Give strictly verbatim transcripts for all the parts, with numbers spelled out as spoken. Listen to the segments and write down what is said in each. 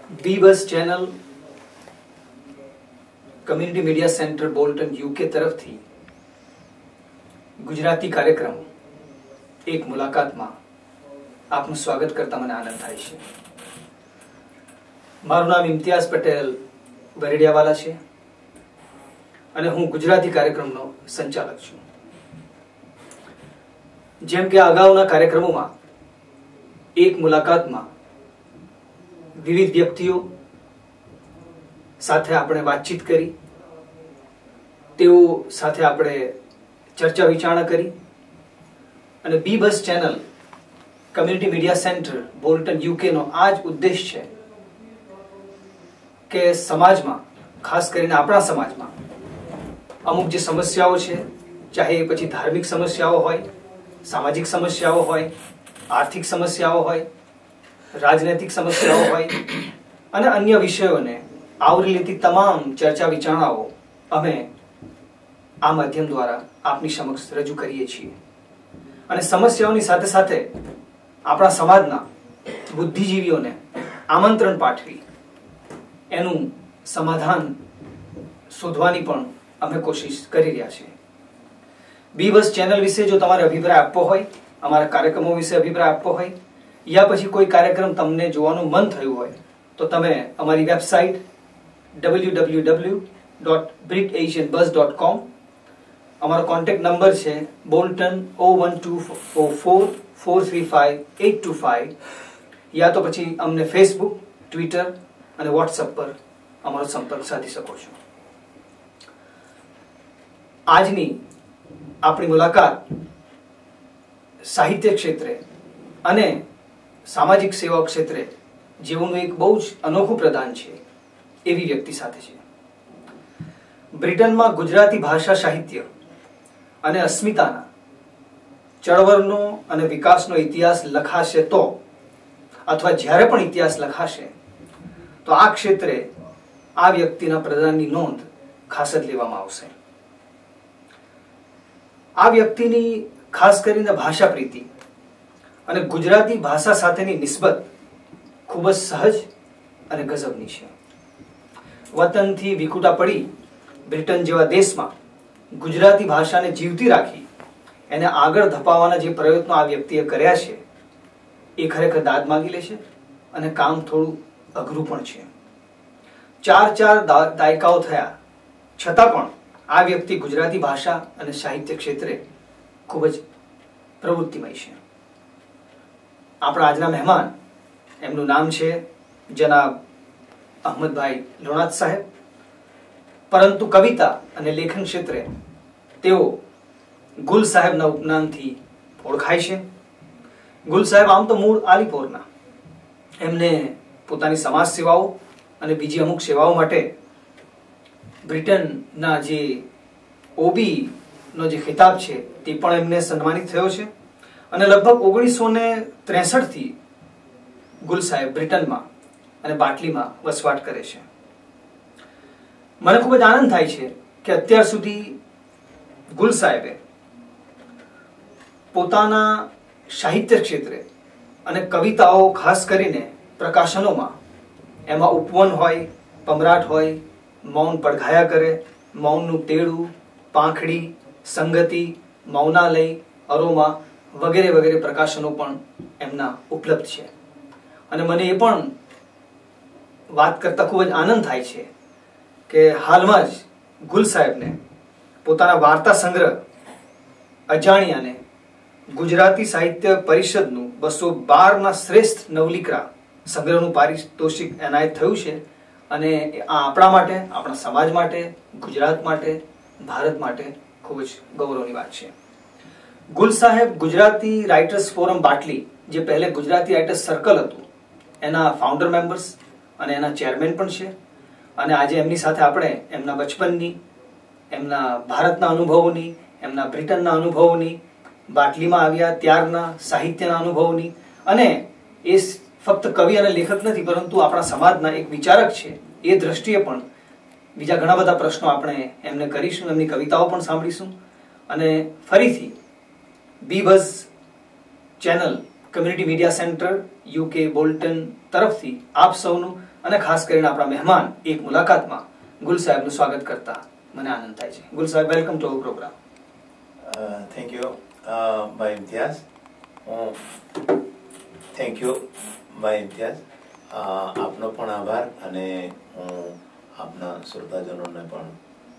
બી buzz channel community media centre Bolton UK તરફથી ગુજરાતી કાર્યક્રમ એક મુલાકાતમાં આપનું સ્વાગત કરતા મને આનંદ થાય છે. મારું નામ ઇમ્તિયાઝ પટેલ બરેડિયાવાલા છે અને હું ગુજરાતી કાર્યક્રમનો સંચાલક છું. જેમ કે અગાઉના કાર્યક્રમોમાં એક મુલાકાતમાં વિવિધ વ્યક્તિઓ સાથે આપણે વાતચીત કરી, તેઓ સાથે આપણે ચર્ચા વિચારણા કરી અને B buzz channel community media centre Bolton UK નો આ જ ઉદ્દેશ છે કે સમાજમાં, ખાસ કરીને આપણા સમાજમાં અમુક જે સમસ્યાઓ છે, ચાહે એ પછી ધાર્મિક સમસ્યાઓ હોય, સામાજિક સમસ્યાઓ હોય, આર્થિક સમસ્યાઓ હોય, રાજનૈતિક સમસ્યાઓ હોય અને અન્ય વિષયોને આવરી લેતી તમામ ચર્ચા વિચારણાઓ અમે આ માધ્યમ દ્વારા આપની સમક્ષ રજૂ કરીએ છીએ. અને સમસ્યાઓની સાથે સાથે આપણા સમાજના બુદ્ધિજીવીઓને આમંત્રણ પાઠવી એનું સમાધાન શોધવાની પણ અમે કોશિશ કરી રહ્યા છીએ. બી બસ ચેનલ વિશે જો તમારે અભિપ્રાય આપવો હોય, અમારા કાર્યક્રમો વિશે અભિપ્રાય આપવો હોય, યા પછી કોઈ કાર્યક્રમ તમને જોવાનું મન થયું હોય તો તમે અમારી website W W W dot Brit Asian buzz dot com, અમારો કોન્ટેક્ટ નંબર છે Bolton O one two O four four three five eight two five, યા તો પછી અમને ફેસબુક, ટ્વિટર અને વોટ્સઅપ પર અમારો સંપર્ક સાધી શકો છો. આજની આપણી મુલાકાત સાહિત્ય ક્ષેત્રે અને સામાજિક સેવા ક્ષેત્રે જીવનનું એક બહુ જ અનોખું પ્રદાન છે એવી વ્યક્તિ સાથે છે. બ્રિટનમાં ગુજરાતી ભાષા સાહિત્ય અને અસ્મિતાના ચળવળનો અને વિકાસનો ઇતિહાસ લખાશે તો, અથવા જ્યારે પણ ઇતિહાસ લખાશે તો આ ક્ષેત્રે આ વ્યક્તિના પ્રદાનની નોંધ ખાસ જ લેવામાં આવશે. આ વ્યક્તિની ખાસ કરીને ભાષા પ્રીતિ અને ગુજરાતી ભાષા સાથેની નિસ્બત ખૂબ જ સહજ અને ગજબની છે. વતનથી વિખૂટા પડી બ્રિટન જેવા દેશમાં ગુજરાતી ભાષાને જીવતી રાખી એને આગળ ધપાવવાના જે પ્રયત્નો આ વ્યક્તિએ કર્યા છે એ ખરેખર દાદ માંગી લે છે અને કામ થોડું અઘરું પણ છે. ચાર ચાર દાયકાઓ થયા છતાં પણ આ વ્યક્તિ ગુજરાતી ભાષા અને સાહિત્ય ક્ષેત્રે ખૂબ જ પ્રવૃત્તિમય છે. આપણા આજના મહેમાન, એમનું નામ છે જનાબ અહમદભાઈ લોણાદ સાહેબ, પરંતુ કવિતા અને લેખન ક્ષેત્રે તેઓ ગુલ સાહેબના ઉપનામથી ઓળખાય છે. ગુલ સાહેબ આમ તો મૂળ આલીપોરના, એમને પોતાની સમાજ સેવાઓ અને બીજી અમુક સેવાઓ માટે બ્રિટનના જે ઓબી નો જે ખિતાબ છે તે પણ એમને સન્માનિત થયો છે અને લગભગ ઓગણીસો ને ત્રેસઠ થી ગુલ સાહેબ બ્રિટનમાં અને બાટલીમાં વસવાટ કરે છે. મને ખૂબ જ આનંદ થાય છે કે અત્યાર સુધી ગુલ સાહેબે પોતાના સાહિત્ય ક્ષેત્રે અને કવિતાઓ, ખાસ કરીને પ્રકાશનોમાં, એમાં ઉપવન હોય, પમરાટ હોય, મૌન પડઘાયા કરે, મૌનનું તેડું, પાંખડી, સંગતિ, મૌનાલય, અરોમા વગેરે વગેરે પ્રકાશનો પણ એમના ઉપલબ્ધ છે. અને મને એ પણ વાત કરતા ખૂબ જ આનંદ થાય છે કે હાલમાં જ ગુલ સાહેબને પોતાના વાર્તા સંગ્રહ અજાણ્યાને ગુજરાતી સાહિત્ય પરિષદનું બસો બાર ના શ્રેષ્ઠ નવલિકા સંગ્રહનું પારિતોષિક એનાયત થયું છે. અને આ આપણા માટે, આપણા સમાજ માટે, ગુજરાત માટે, ભારત માટે ખૂબ જ ગૌરવની વાત છે. ગુલ સાહેબ ગુજરાતી રાઇટર્સ ફોરમ બાટલી, જે પહેલે ગુજરાતી રાઇટર્સ સર્કલ હતું, એના ફાઉન્ડર મેમ્બર્સ અને એના ચેરમેન પણ છે. અને આજે એમની સાથે આપણે એમના બચપનની, એમના ભારતના અનુભવોની, એમના બ્રિટનના અનુભવોની, બાટલીમાં આવ્યા ત્યારના સાહિત્યના અનુભવોની, અને એ ફક્ત કવિ અને લેખક નથી પરંતુ આપણા સમાજના એક વિચારક છે, એ દ્રષ્ટિએ પણ બીજા ઘણા બધા પ્રશ્નો આપણે એમને કરીશું, એમની કવિતાઓ પણ સાંભળીશું. અને ફરીથી B buzz channel community media centre UK Bolton તરફથી આપ સૌનું અને ખાસ કરીને આપણા મહેમાન એક મુલાકાતમાં ગુલ સાહેબનું સ્વાગત કરતા મને આનંદ થાય છે. Gul Sahab, welcome to our programme. Thank you ભાઈ ઇમ્તિયાઝ. થેન્ક યુ ભાઈ ઇમ્તિયાઝ. આપનો પણ આભાર અને હું આપના શ્રોતાજનોને પણ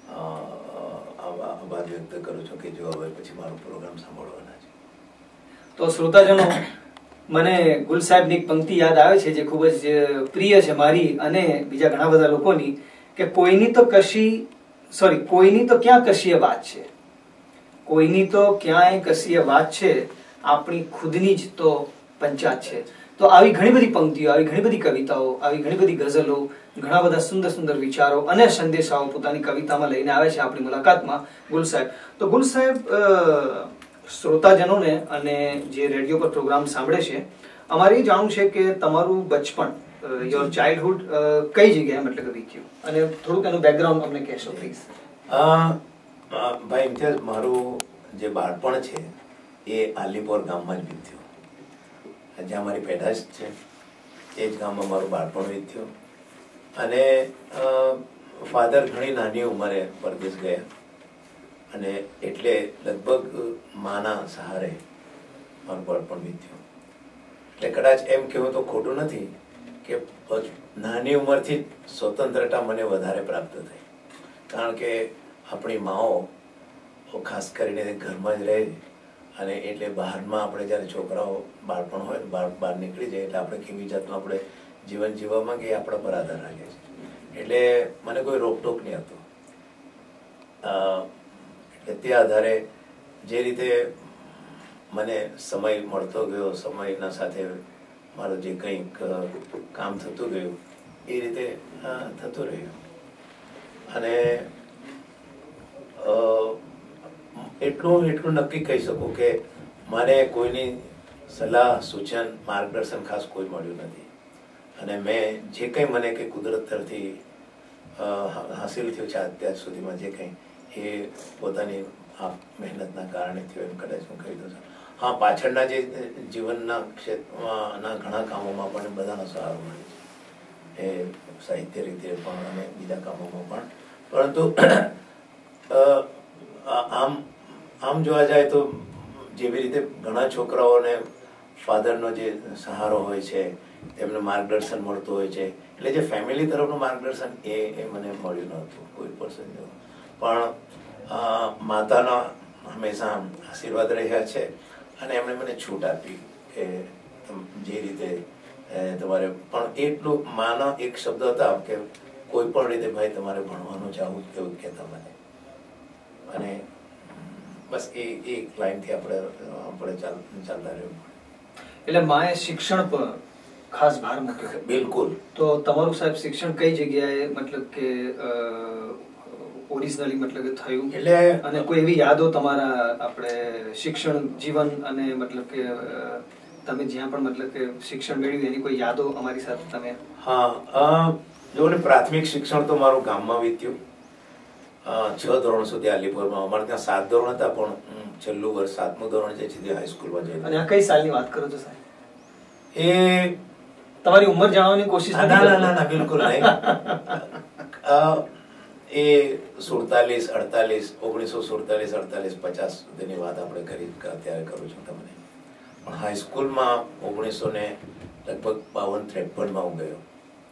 આભાર વ્યક્ત કરું છું કે જો હવે પછી મારો પ્રોગ્રામ સાંભળવાના છે. તો શ્રોતાજનો, મને ગુલ સાહેબની એક પંક્તિ યાદ આવે છે જે ખૂબ જ પ્રિય છે મારી અને બીજા ઘણા બધા લોકોની, કે કોઈની તો કશી સોરી કોઈની તો ક્યાં કશીય વાત છે, કોઈની તો ક્યાંય કશીય વાત છે, આપણી ખુદની જ તો પંચાત છે. તો આવી ઘણી બધી પંક્તિઓ, આવી ઘણી બધી કવિતાઓ, આવી ઘણી બધી ગઝલો, ઘણા બધા સુંદર સુંદર વિચારો અને સંદેશાઓ પોતાની કવિતામાં લઈને આવે છે આપણી મુલાકાતમાં ગુલ સાહેબ. તો ગુલ સાહેબ, શ્રોતાજનોને અને જે રેડિયો પર પ્રોગ્રામ સાંભળે છે, અમારે એ જાણવું છે કે તમારું બચપણ, યોર ચાઇલ્ડહુડ કઈ જગ્યાએ મતલબ વીત્યું, અને થોડુંક એનું બેકગ્રાઉન્ડ અમને કહેશો પ્લીઝ. ભાઈ ઇમ્તિયાઝ, મારું જે બાળપણ છે એ આલીપોર ગામમાં જ વીત્યું. જ્યાં મારી પેદાશ છે એ જ ગામમાં મારું બાળપણ વીત્યું. અને ફાધર ઘણી નાની ઉંમરે પરદેશ ગયા અને એટલે લગભગ માના સહારે મારું બાળપણ વીત્યું. એટલે કદાચ એમ કહેવું તો ખોટું નથી કે નાની ઉંમરથી સ્વતંત્રતા મને વધારે પ્રાપ્ત થઈ, કારણ કે આપણી માઓ ખાસ કરીને ઘરમાં જ રહે અને એટલે બહારમાં આપણે જ્યારે છોકરાઓ બાળપણ હોય બહાર બહાર નીકળી જાય એટલે આપણે કેવી જાતનું આપણે જીવન જીવવા માંગીએ આપણા પર આધાર રાખે છે. એટલે મને કોઈ રોકટોક નહીં હતો. એટલે તે આધારે જે રીતે મને સમય મળતો ગયો, સમયના સાથે મારું જે કંઈક કામ થતું ગયું એ રીતે થતું રહ્યું. અને એટલું એટલું નક્કી કહી શકું કે મને કોઈની સલાહ, સૂચન, માર્ગદર્શન ખાસ કોઈ મળ્યું નથી. અને મેં જે કંઈ મને કંઈ કુદરત તરફથી હાસિલ થયું છે અત્યાર સુધીમાં જે કંઈ, એ પોતાની આ મહેનતના કારણે થયું એમ કદાચ હું કહી દઉં છું. હા, પાછળના જે જીવનના ક્ષેત્રના ઘણા કામોમાં પણ બધાનો સહારો મળે છે, એ સાહિત્ય રીતે પણ અને બીજા કામોમાં પણ. પરંતુ આમ આમ જોવા જાય તો જેવી રીતે ઘણા છોકરાઓને ફાધરનો જે સહારો હોય છે, તેમને માર્ગદર્શન મળતું હોય છે, એટલે જે ફેમિલી તરફનું માર્ગદર્શન એ એ મને મળ્યું નહોતું કોઈ પર્સન. પણ માતાના હંમેશા આશીર્વાદ રહ્યા છે અને એમણે મને છૂટ આપી કે જે રીતે તમારે પણ એટલું માના એક શબ્દ હતા કે કોઈ પણ રીતે ભાઈ તમારે ભણવાનું છે આવું એવું કહેતા મને. અને બસ એ એક લાઈનથી આપણે આપણે ચાલતા રહ્યું. એટલે માએ શિક્ષણ પર ખાસ ભાર મૂક્યો. બિલકુલ. તો તમારું સાહેબ શિક્ષણ કઈ જગ્યાએ મતલબ કે ઓરિજિનલી મતલબ કે થયું, એટલે અને કોઈ એવી યાદો તમારા આપણે શિક્ષણ જીવન અને મતલબ કે તમે જ્યાં પણ મતલબ કે શિક્ષણ મેળવ્યું એની કોઈ યાદો અમારી સાથે તમે? હા, જો ને પ્રાથમિક શિક્ષણ તો મારું ગામમાં વીત્યું. છ ધોરણ સુધી આલીપુરમાં. અમારે ત્યાં સાત ધોરણ હતા પણ છેલ્લું વર્ષ સાતમું ધોરણ જે છે તે હાઈસ્કૂલમાં જઈ. અને આ કઈ સાલની વાત કરો છો સાહેબ? એ તમારી ઉંમર જાણવાની કોશિશ? ના ના ના બિલકુલ નહીં. એ સુડતાલીસ અડતાલીસ ઓગણીસો સુડતાલીસ અડતાલીસ પચાસ સુધીની વાત આપણે કરી અત્યારે કરું છું તમને. પણ હાઈસ્કૂલમાં ઓગણીસો ને લગભગ બાવન ત્રેપનમાં હું ગયો.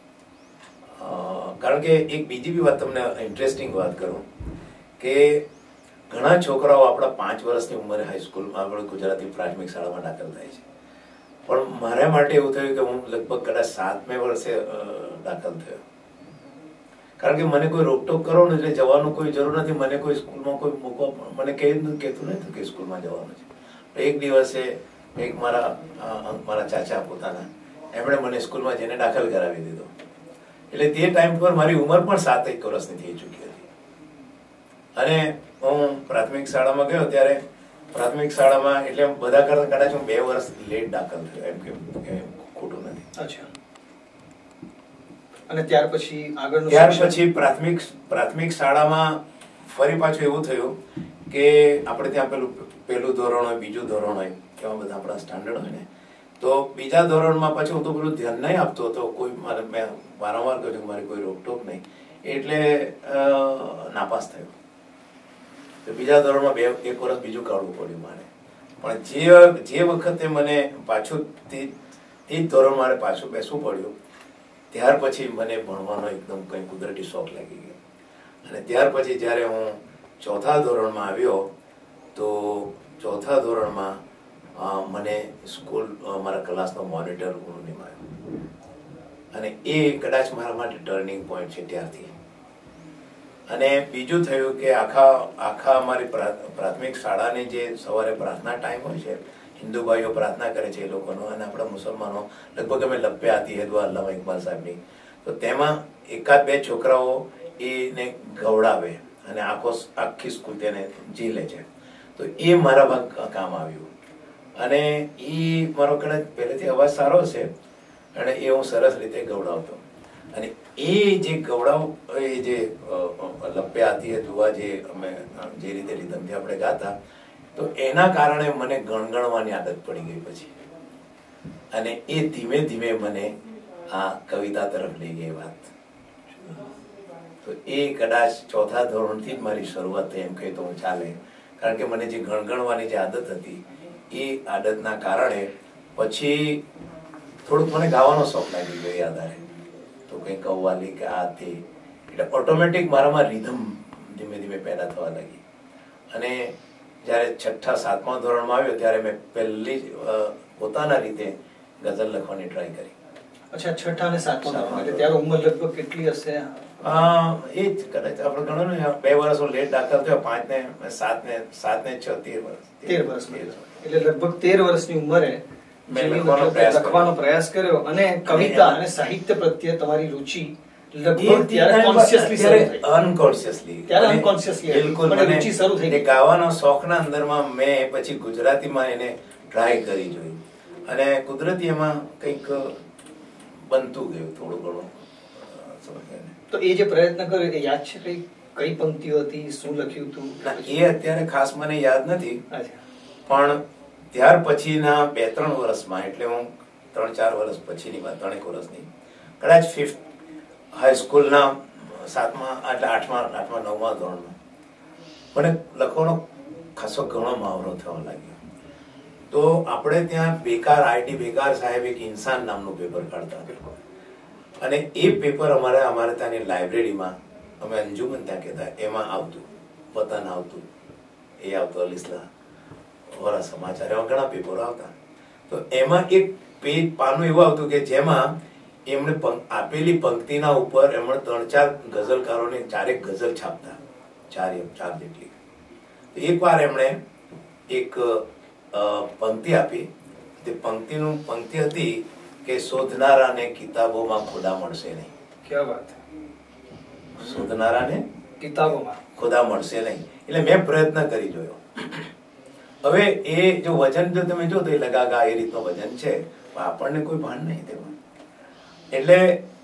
કારણ કે એક બીજી બી વાત તમને ઇન્ટરેસ્ટિંગ વાત કરું કે ઘણા છોકરાઓ આપણા પાંચ વર્ષની ઉંમરે હાઈસ્કૂલમાં આપણે ગુજરાતી પ્રાથમિક શાળામાં દાખલ થાય છે. પણ મારા માટે એવું થયું કે હું લગભગ કદાચ સાતમે વર્ષે દાખલ થયો. કારણ કે મને કોઈ રોકટોક કરો ને એટલે જવાનું કોઈ જરૂર નથી. મને કોઈ સ્કૂલમાં કોઈ મૂકવા મને કહેતું નથી કે સ્કૂલમાં જવાનું છે. એક દિવસે એક મારા મારા ચાચા પોતાના એમણે મને સ્કૂલમાં જઈને દાખલ કરાવી દીધો. એટલે તે ટાઈમ પર મારી ઉંમર પણ સાત એક વર્ષની થઈ ચૂકી હતી. અને હું પ્રાથમિક શાળામાં ગયો ત્યારે પ્રાથમિક શાળામાં એટલે બધા કરતા કદાચ હું બે વર્ષ લેટ દાખલ થયો, એમ કે ખોટું નથી. અચ્છા. અને ત્યાર પછી આગળ ત્યાર પછી પ્રાથમિક પ્રાથમિક શાળામાં ફરી પાછું એવું થયું કે આપણે ત્યાં પેલું પેલું ધોરણ હોય, બીજું ધોરણ હોય, એવા બધા આપણા સ્ટાન્ડર્ડ હોય ને, તો બીજા ધોરણમાં પછી હું તો પેલું ધ્યાન નહીં આપતો હતો, કોઈ મારે મેં વારંવાર કહ્યું મારી કોઈ રોકટોક નહીં, એટલે નાપાસ થયો. તો બીજા ધોરણમાં બે એક વર્ષ બીજું કાઢવું પડ્યું મારે. પણ જે જે વખતે મને પાછું તે જ ધોરણ મારે પાછું બેસવું પડ્યું, ત્યાર પછી મને ભણવાનો એકદમ કંઈ કુદરતી શોખ લાગી ગયો. અને ત્યાર પછી જ્યારે હું ચોથા ધોરણમાં આવ્યો તો ચોથા ધોરણમાં મને સ્કૂલ મારા ક્લાસનો મોનિટર હું નિમાયો, અને એ કદાચ મારા માટે ટર્નિંગ પોઈન્ટ છે ત્યારથી. અને બીજું થયું કે આખા આખા અમારી પ્રાથમિક શાળાની જે સવારે પ્રાર્થના ટાઈમ હોય છે, હિન્દુ ભાઈઓ પ્રાર્થના કરે છે એ લોકોનો, અને આપણા મુસલમાનો લગભગ અમે લપ્પે આતી હે દુઆ અલ્લામા ઇકબાલ સાહેબની, તો તેમાં એકાદ બે છોકરાઓ એને ગવડાવે અને આખો આખી સ્કૂલ તેને ઝીલે છે. તો એ મારા કામ આવ્યું, અને એ મારો કદાચ પહેલેથી અવાજ સારો છે, અને એ હું સરસ રીતે ગવડાવતો. અને એ જે ગવડાવ એ જે લપ્પે આતી હે દુઆ જે અમે જે રીતે રીધમથી આપણે ગાતા, તો એના કારણે મને ગણગણવાની આદત પડી ગઈ પછી, અને એ ધીમે ધીમે મને આ કવિતા તરફ લઈ ગઈ વાત. તો એ કદાચ ચોથા ધોરણથી જ મારી શરૂઆત થઈ એમ કહે તો ચાલે, કારણ કે મને જે ગણગણવાની જે આદત હતી એ આદતના કારણે પછી થોડુંક મને ગાવાનો શોખ લાગી ગયો. યાદ આવે તો કંઈ કવ્વાલી કે આ તે, એટલે ઓટોમેટિક મારામાં રિધમ ધીમે ધીમે પેદા થવા લાગી. અને જ્યારે છઠ્ઠા સાતમા ધોરણમાં આવ્યો ત્યારે મેં પહેલી પોતાના રીતે ગઝલ લખવાની ટ્રાય કરી. અચ્છા, છઠ્ઠા અને સાતમા ધોરણ, એટલે ત્યારે ઉંમર લગભગ કેટલી હશે? એ જ કદાચ આપણે ગણો ને, બે વર્ષ લેટ દાખલ થયો, પાંચ ને સાત ને સાત ને છ તેર વર્ષ તેર વર્ષ એટલે લગભગ તેર વર્ષની ઉંમરે લખવાનો પ્રયાસ કર્યો, અને કવિતા અને સાહિત્ય પ્રત્યે તમારી રુચિ લગભગ ત્યારે કોન્શિયસલી શરૂ થઈ. અનકોન્શિયસલી ત્યારે અનકોન્શિયસલી બિલકુલ મને રુચિ શરૂ થઈ. ગાવાનો શોખના અંદરમાં મેં પછી ગુજરાતીમાં એને ટ્રાય કરી જોઈ, અને કુદરતી એમાં કંઈક બનતું ગયું થોડું ઘણું. તો એ જે પ્રયત્ન કર્યો એ યાદ છે? કઈ કઈ પંક્તિઓ હતી, શું લખ્યું હતું? એ અત્યારે ખાસ મને યાદ નથી, પણ ત્યાર પછીના બે ત્રણ વર્ષમાં, એટલે હું ત્રણ ચાર વર્ષ પછીની વાત, ત્રણેક વર્ષની કદાચ ફિફ્થ હાઈસ્કૂલના સાતમા એટલે આઠમા આઠમા નવમા ધોરણમાં મને લખવાનો ખાસો ઘણો મહાવરો થવા લાગ્યો. તો આપણે ત્યાં બેકાર આઈટી બેકાર સાહેબ એક ઇન્સાન નામનું પેપર કાઢતા, અને એ પેપર અમારે અમારે ત્યાંની લાઇબ્રેરીમાં, અમે અંજુમન ત્યાં કહેતા, એમાં આવતું, વતન આવતું, એ આવતું, અલીસલા વરા સમાચાર, એવા ઘણા પેપરો આવતા. તો એમાં એક પેજ પાનું એવું આવતું કે જેમાં એમણે આપેલી પંક્તિના ઉપર એમણે ત્રણ ચાર ગઝલકારોની ચારેક ગઝલ છાપતા, ચાર ચાર જેટલી. એક વાર એમણે એક પંક્તિ આપી, તે પંક્તિનું પંક્તિ હતી કે શોધનારાને કિતાબોમાં ખુદા મળશે નહીં. ક્યા વાત! શોધનારાને કિતાબોમાં ખુદા મળશે નહીં. એટલે મેં પ્રયત્ન કરી જોયો. હવે એ જો વજન જો તમે જો તો એ લગાગા એ રીતનો વજન છે, આપણને કોઈ ભાન નહીં તેમાં. એટલે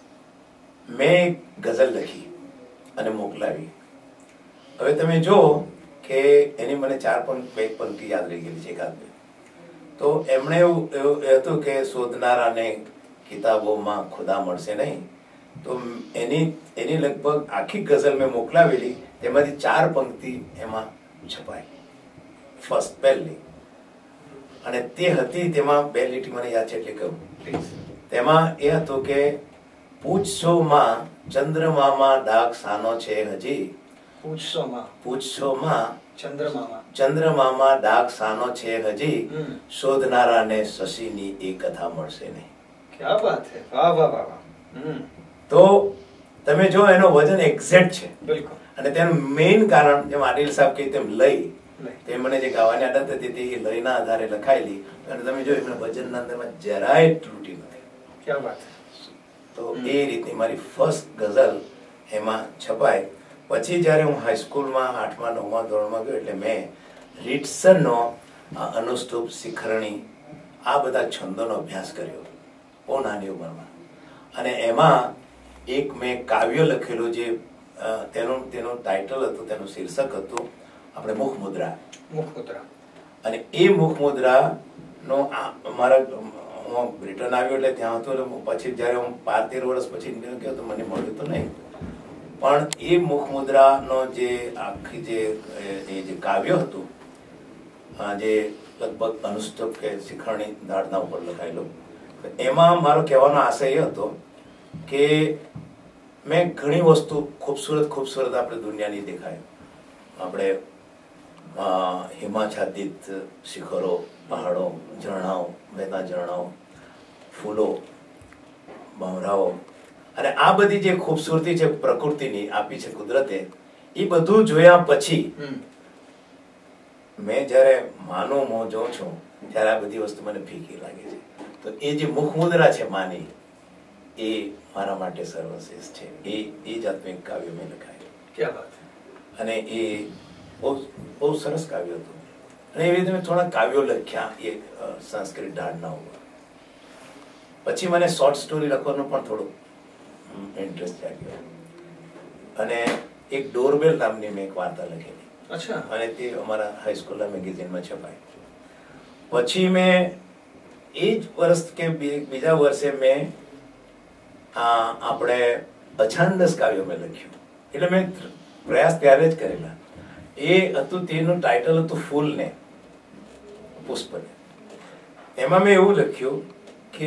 મેં ગઝલ લખી અને મોકલાવી. હવે તમે જો કે એની મને ચાર બે પંક્તિ યાદ રહી ગયેલી છે, એકાદ બે. તો એમણે એવું એવું હતું કે શોધનારાને કિતાબોમાં ખુદા મળશે નહીં. તો એની એની લગભગ આખી ગઝલ મેં મોકલાવેલી, તેમાંથી ચાર પંક્તિ એમાં છપાઈ ફર્સ્ટ પહેલી, અને તે હતી તેમાં બે લીટી મને યાદ છે એટલે કહું. તેમાં એ હતું કે પૂછશો માં ચંદ્રમામાં ડાક સાનો છે હજી, પૂછશો માં પૂછશો માં ચંદ્રમામાં ચંદ્રમામાં ડાક સાનો છે હજી, શોધનારાને શશીની એ કથા મળશે નહીં. ક્યા વાત છે! વાહ વાહ વાહ વાહ! તો તમે જો એનો વજન એક્ઝેક્ટ છે. બિલકુલ. અને તેનું મેઇન કારણ, જેમ આદિલ સાહેબ કહે તેમ લય, તે મને જે ગાવાની આદત હતી તે લયના આધારે લખાયેલી, અને તમે જો એમના વજનના અંદરમાં જરાય ત્રુટી નથી. ક્યા વાત! તો એ રીતની મારી ફર્સ્ટ ગઝલ એમાં છપાય. પછી જયારે હું હાઈસ્કૂલમાં આઠમા નવમા ધોરણમાં ગયો, એટલે મેં રીટસનનો અનુષ્ટુપ, શિખરણી, આ બધા છંદોનો અભ્યાસ કર્યો બહુ નાની ઉંમરમાં. અને એમાં એક મેં કાવ્ય લખેલું, જે તેનું તેનું ટાઇટલ હતું, તેનું શીર્ષક હતું આપણે મુખમુદ્રા. મુખમુદ્રા. અને એ મુખમુદ્રા નો મારા હું બ્રિટન આવ્યો એટલે ત્યાં હતો એટલે પછી જયારે હું બાર તેર વર્ષ પછી ઇન્ડિયા ગયો તો મને મળ્યું તો નહીં, પણ એ મુખમુદ્રાનો જે આખી જે એ જે કાવ્ય હતું, જે લગભગ અનુષ્ઠુપ કે શિખરણી ધાડના ઉપર લખાયેલું, એમાં મારો કહેવાનો આશય એ હતો કે મેં ઘણી વસ્તુ ખૂબસૂરત ખૂબસૂરત આપણે દુનિયાની દેખાય. આપણે હિમાચ્છાદિત શિખરો, પહાડો, ઝરણાઓ, વહેતા ઝરણાઓ, ફૂલો, ભમરાઓ અને આ બધી જે ખૂબસૂરતી છે પ્રકૃતિની આપી છે કુદરતે, એ બધું જોયા પછી મેં જયારે માનું હું જોઉં છું ત્યારે આ બધી વસ્તુ મને ફીકી લાગે છે. તો એ જે મુખમુદ્રા છે માની, એ મારા માટે સર્વશ્રેષ્ઠ છે. એ એ જાતનું એક કાવ્ય મેં લખાયું. ક્યાં વાત. અને એ બહુ બહુ સરસ કાવ્ય હતું. અને એવી રીતે મેં થોડા કાવ્યો લખ્યા એ સંસ્કૃત ઢાળના ઉપર. પછી મને શોર્ટ સ્ટોરી લખવાનો પણ થોડો ઇન્ટરેસ્ટ જાગ્યો અને એક ડોરબેલ નામની મેં એક વાર્તા લખેલી. અચ્છા. અને તે અમારા હાઈસ્કૂલના મેગેઝિનમાં છપાઈ. પછી મેં એ જ વર્ષ કે બીજા વર્ષે મેં આપણે અછાંદસ કાવ્ય મેં લખ્યું. એટલે મેં પ્રયાસ ત્યારે જ કરેલા. એ હતું, તેનું ટાઇટલ હતું ફૂલને પુષ્પને. એમાં મેં એવું લખ્યું કે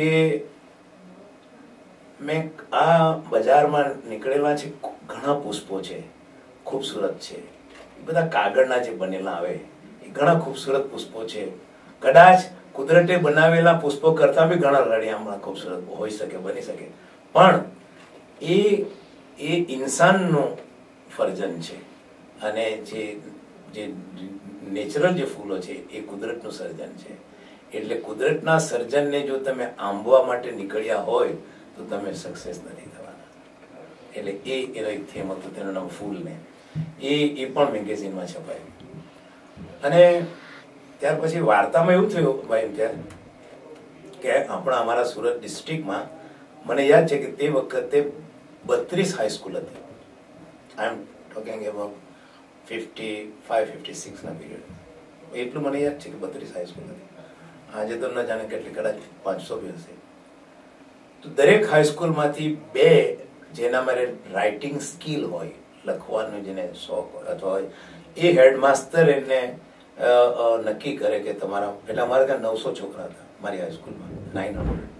મેં આ બજારમાં નીકળેલા છે ઘણા પુષ્પો છે, ખૂબસૂરત છે, એ બધા કાગળના જે બનેલા આવે એ ઘણા ખૂબસૂરત પુષ્પો છે. કદાચ કુદરતે બનાવેલા પુષ્પો કરતા બી ઘણા રળિયામણા ખૂબસૂરત હોઈ શકે, બની શકે, પણ એ એ ઇન્સાનનું સર્જન છે. અને જે જે નેચરલ જે ફૂલો છે એ કુદરતનું સર્જન છે. એટલે કુદરતના સર્જનને જો તમે આંબવા માટે નીકળ્યા હોય તો તમે સક્સેસ નથી થવાના. એટલે એ એનો એક થીમ હતો, તેનું નામ ફૂલને. એ એ પણ મેગેઝિનમાં છપાયું. અને ત્યાર પછી વાર્તામાં એવું થયું ભાઈ ત્યારે કે આપણા અમારા સુરત ડિસ્ટ્રિક્ટમાં મને યાદ છે કે તે વખતે બત્રીસ હાઈસ્કૂલ હતી. I am talking about fifty five fifty six ના પીરિયડ. એટલું મને યાદ છે કે બત્રીસ હાઈસ્કૂલ હતી. આજે તો ન જાણે કેટલી, કદાચ પાંચસો બી હશે. તો દરેક હાઈસ્કૂલમાંથી બે જેના મારે રાઇટિંગ સ્કિલ હોય, લખવાનું જેને શોખ હોય અથવા હોય, એ હેડમાસ્ટર એને નક્કી કરે કે તમારા, એટલે અમારે ત્યાં નવસો છોકરા હતા મારી હાઈસ્કૂલમાં, નાઇન હંડ્રેડ.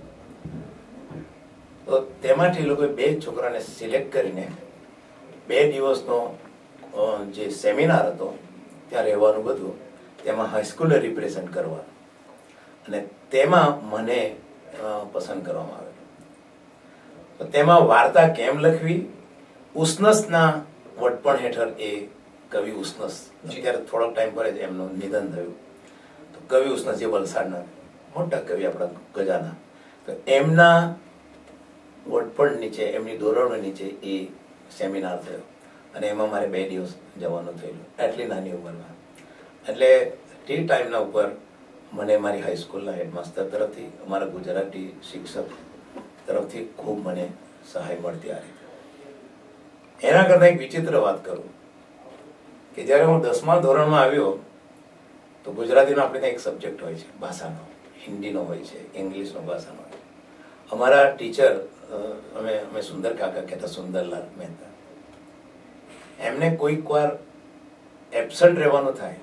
તો તેમાંથી લોકોએ બે છોકરાને સિલેક્ટ કરીને બે દિવસનો જે સેમિનાર હતો ત્યાં રહેવાનું બધું, તેમાં હાઈસ્કૂલને રિપ્રેઝેન્ટ કરવાનું, અને તેમાં મને પસંદ કરવામાં આવેલું. તો તેમાં વાર્તા કેમ લખવી, ઉષ્ણસના વડપણ હેઠળ એ કવિ ઉષ્ણસ, અત્યારે થોડોક ટાઈમ પર જ એમનું નિધન થયું. તો કવિ ઉષ્ણસ જે વલસાડના મોટા કવિ આપણા ગજાના, તો એમના વડપણ નીચે, એમની દોરડો નીચે એ સેમિનાર થયો. અને એમાં મારે બે દિવસ જવાનું થયેલું, આટલી નાની ઉંમરમાં. એટલે તે ટાઈમના ઉપર મને મારી હાઈસ્કૂલના હેડમાસ્ટર તરફથી, અમારા ગુજરાતી શિક્ષક તરફથી ખૂબ મને સહાય મળતી આ રીતે. એના કરતા એક વિચિત્ર વાત કરું કે જ્યારે હું દસમા ધોરણમાં આવ્યો તો ગુજરાતીનો આપણે ત્યાં એક સબ્જેક્ટ હોય છે ભાષાનો, હિન્દીનો હોય છે, ઇંગ્લિશનો ભાષાનો હોય. અમારા ટીચર, અમે અમે સુંદર કાકા કહેતા, સુંદરલાલ મહેતા, એમને કોઈક વાર એબસન્ટ રહેવાનું થાય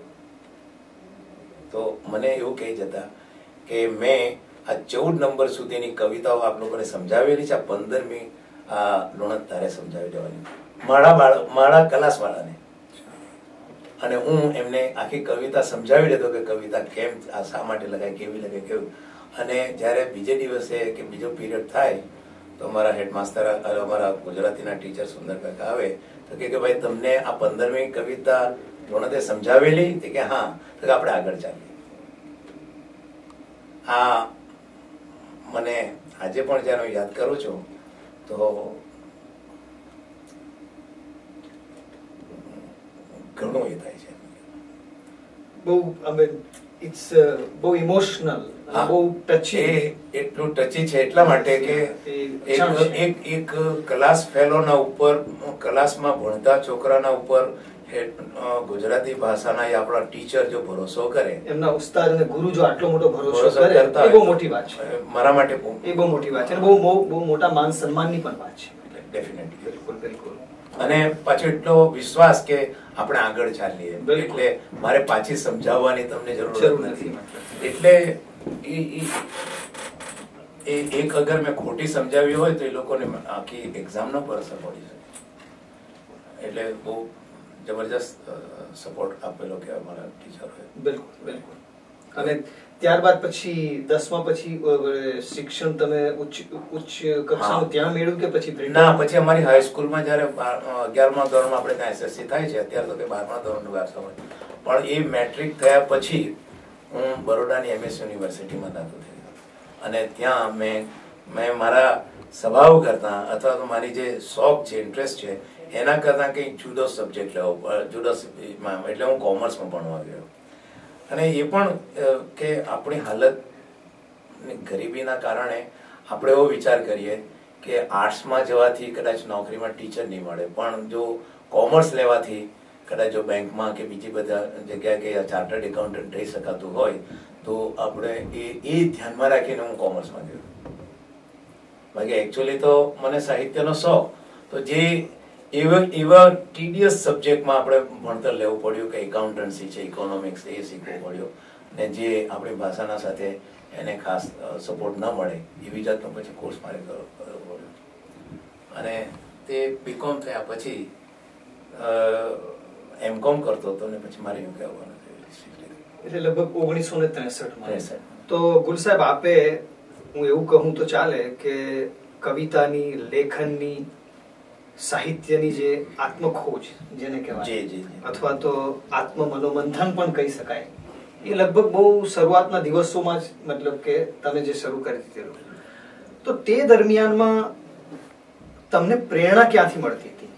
તો મને એવું કહી જતા કે મેં આ ચૌદ નંબર સુધીની કવિતાઓ આપ લોકોને સમજાવેલી છે, આ પંદરમી આ લુણત તારે સમજાવી દેવાની મારા બાળ મારા ક્લાસ વાળાને. અને હું એમને આખી કવિતા સમજાવી દેતો કે કવિતા કેમ, આ શા માટે લખાય, કેવી લખાય, કેવું. અને જ્યારે બીજે દિવસે કે બીજો પીરિયડ થાય તો અમારા હેડમાસ્ટર, અમારા ગુજરાતીના ટીચર સુંદર કાકા આવે તો કે ભાઈ તમને આ પંદરમી કવિતા લુણતે સમજાવેલી? કે હા. તો આપણે આગળ ચાલીએ. આ મને આજે પણ જ્યારે યાદ કરું છું તો ઘણું એ થાય છે. બહુ ઇટ્સ બહુ ઇમોશનલ, બહુ ટચી. એટલું ટચી છે એટલા માટે કે એક એક ક્લાસ ફેલોના ઉપર, ક્લાસમાં ભણતા છોકરાના ઉપર એ ગુજરાતી ભાષાના એ આપણા ટીચર જો ભરોસો કરે, એમના ઉસ્તાદ અને ગુરુ જો આટલો મોટો ભરોસો ભરોસો કરે, કરતા એ હોય બહુ તો મોટી વાત છે. મારા માટે બહુ એ બહુ મોટી વાત છે અને બહુ બહુ બહુ મોટા માન સન્માનની પણ વાત છે. ડેફિનેટલી. બિલકુલ બિલકુલ. અને પાછો એટલો વિશ્વાસ કે આપણે આગળ ચાલીએ, એટલે મારે પાછી સમજાવવાની તમને જરૂર જરૂર નથી. નથી. એટલે ઈ- ઈ- એ એક અગર મેં ખોટી સમજાવી હોય તો એ લોકોને આખી એક્ઝામ નો પર અસર પડી શકે. એટલે બહુ જબરજસ્ત સપોર્ટ આપેલો કે અમારા ટીચરોએ. બિલકુલ બિલકુલ. અને ત્યારબાદ પછી દસમા પછી અ, શિક્ષણ તમે ઉચ્ચ ઉચ્ચ કક્ષાનું ત્યાં મેળવ્યું કે પછી બ્રિટન? ના, પછી અમારી હાઈસ્કૂલમાં જયારે અગિયારમા ધોરણમાં આપણે ત્યાં એસએસસી થાય છે, અત્યારે તો કે બારમા ધોરણનું વારસો હોય, પણ એ મેટ્રિક થયા પછી હું બરોડાની એમએસ યુનિવર્સિટીમાં દાખલ થયો અને ત્યાં મેં મેં મારા સ્વભાવ કરતા અથવા તો મારી જે શોખ છે, ઇન્ટરેસ્ટ છે, એના કરતા કંઈક જુદો સબ્જેક્ટ લેવો, જુદો એટલે હું કોમર્સમાં ભણવા ગયો. અને એ પણ કે આપણી હાલત ગરીબીના કારણે આપણે એવો વિચાર કરીએ કે આર્ટ્સમાં જવાથી કદાચ નોકરીમાં ટીચર નહીં મળે, પણ જો કોમર્સ લેવાથી કદાચ જો બેંકમાં કે બીજી બધા જગ્યાએ કે ચાર્ટર્ડ એકાઉન્ટન્ટ રહી શકાતું હોય તો આપણે એ એ ધ્યાનમાં રાખીને હું કોમર્સમાં ગયો. બાકી એકચ્યુઅલી તો મને સાહિત્યનો શોખ, તો જે એવા એવા ટીડીએસ સબ્જેક્ટમાં આપણે ભણતર લેવું પડ્યું કે એકાઉન્ટન્સી છે, ઇકોનોમિક્સ એ શીખવું પડ્યું, ને જે આપણી ભાષાના સાથે એને ખાસ સપોર્ટ ન મળે એવી જાતનો પછી કોર્સ મારે કરવો પડ્યો. અને તે બીકોમ થયા પછી એમ કોમ કરતો હતો ને પછી મારે યુકે આવવાનું થયું. એટલે લગભગ ઓગણીસો ને ત્રેસઠ માં. ત્રેસઠ. તો ગુલ સાહેબ, આપે હું એવું કહું તો ચાલે કે કવિતાની, લેખનની, સાહિત્યની જે આત્મખોજ જેને કહેવાય અથવા તો આત્મ મનોમંથન પણ કહી શકાય, એ લગભગ બહુ શરૂઆતના દિવસોમાં જ મતલબ કે તમે જે શરૂ કરી દીધેલું, તો તે દરમિયાનમાં તમને પ્રેરણા ક્યાંથી મળતી હતી?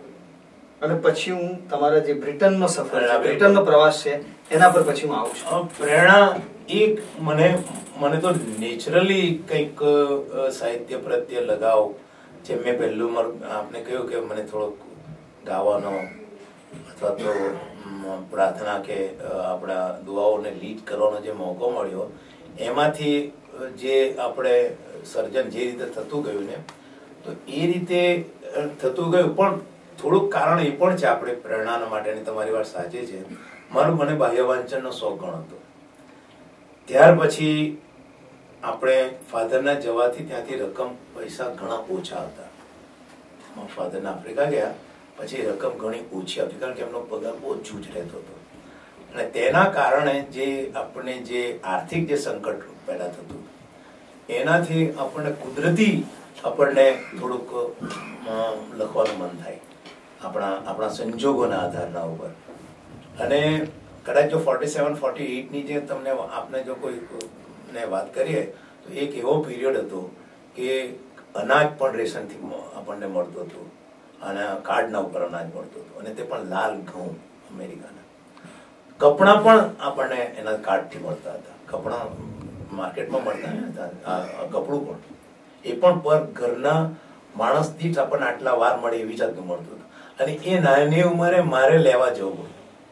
અને પછી હું તમારા જે બ્રિટનનો સફર છે, બ્રિટનનો પ્રવાસ છે, એના પર પછી હું આવું છું. પ્રેરણા એક મને મને તો નેચરલી કંઈક સાહિત્ય પ્રત્યે લગાવ, જે મેં પહેલું આપને કહ્યું કે મને થોડોક ગાવાનો અથવા તો પ્રાર્થના કે આપણા દુઆઓને લીડ કરવાનો જે મોકો મળ્યો, એમાંથી જે આપણે સર્જન જે રીતે થતું ગયું ને, તો એ રીતે થતું ગયું. પણ થોડુંક કારણ એ પણ છે આપણે પ્રેરણાના માટેની, તમારી વાત સાચી છે. મારું મને બાહ્ય વાંચનનો શોખ ઘણો હતો. ત્યાર પછી આપણે ફાધરના જવાથી ત્યાંથી રકમ પૈસા ઘણા ઓછા હતા. ફાધરના આફ્રિકા ગયા પછી રકમ ઘણી ઓછી હતી, કારણ કે એમનો પગાર ઓછું જ રહેતો હતો. અને તેના કારણે જે આપણે જે આર્થિક જે સંકટ પેદા થતું, એનાથી આપણને કુદરતી આપણને થોડુંક લખવાનું મન થાય આપણા આપણા સંજોગોના આધારના ઉપર. અને કદાચ જો ફોર્ટી સેવન ફોર્ટી એઇટ ની જે તમને આપને જો કોઈ ને વાત કરીએ તો એક એવો પીરિયડ હતો કે અનાજ પણ રેશનથી આપણને મળતું હતું અને કાર્ડના ઉપર અનાજ મળતું હતું, અને તે પણ લાલ ઘઉં અમેરિકાના. કપડાં પણ આપણને એના કાર્ડથી મળતા હતા. કપડાં માર્કેટમાં મળતા હતા, કપડું પણ એ પણ પર ઘરના માણસ દીઠ આપણને આટલા વાર મળે એવી જાતનું મળતું હતું. અને એ નાની ઉંમરે મારે લેવા જવું,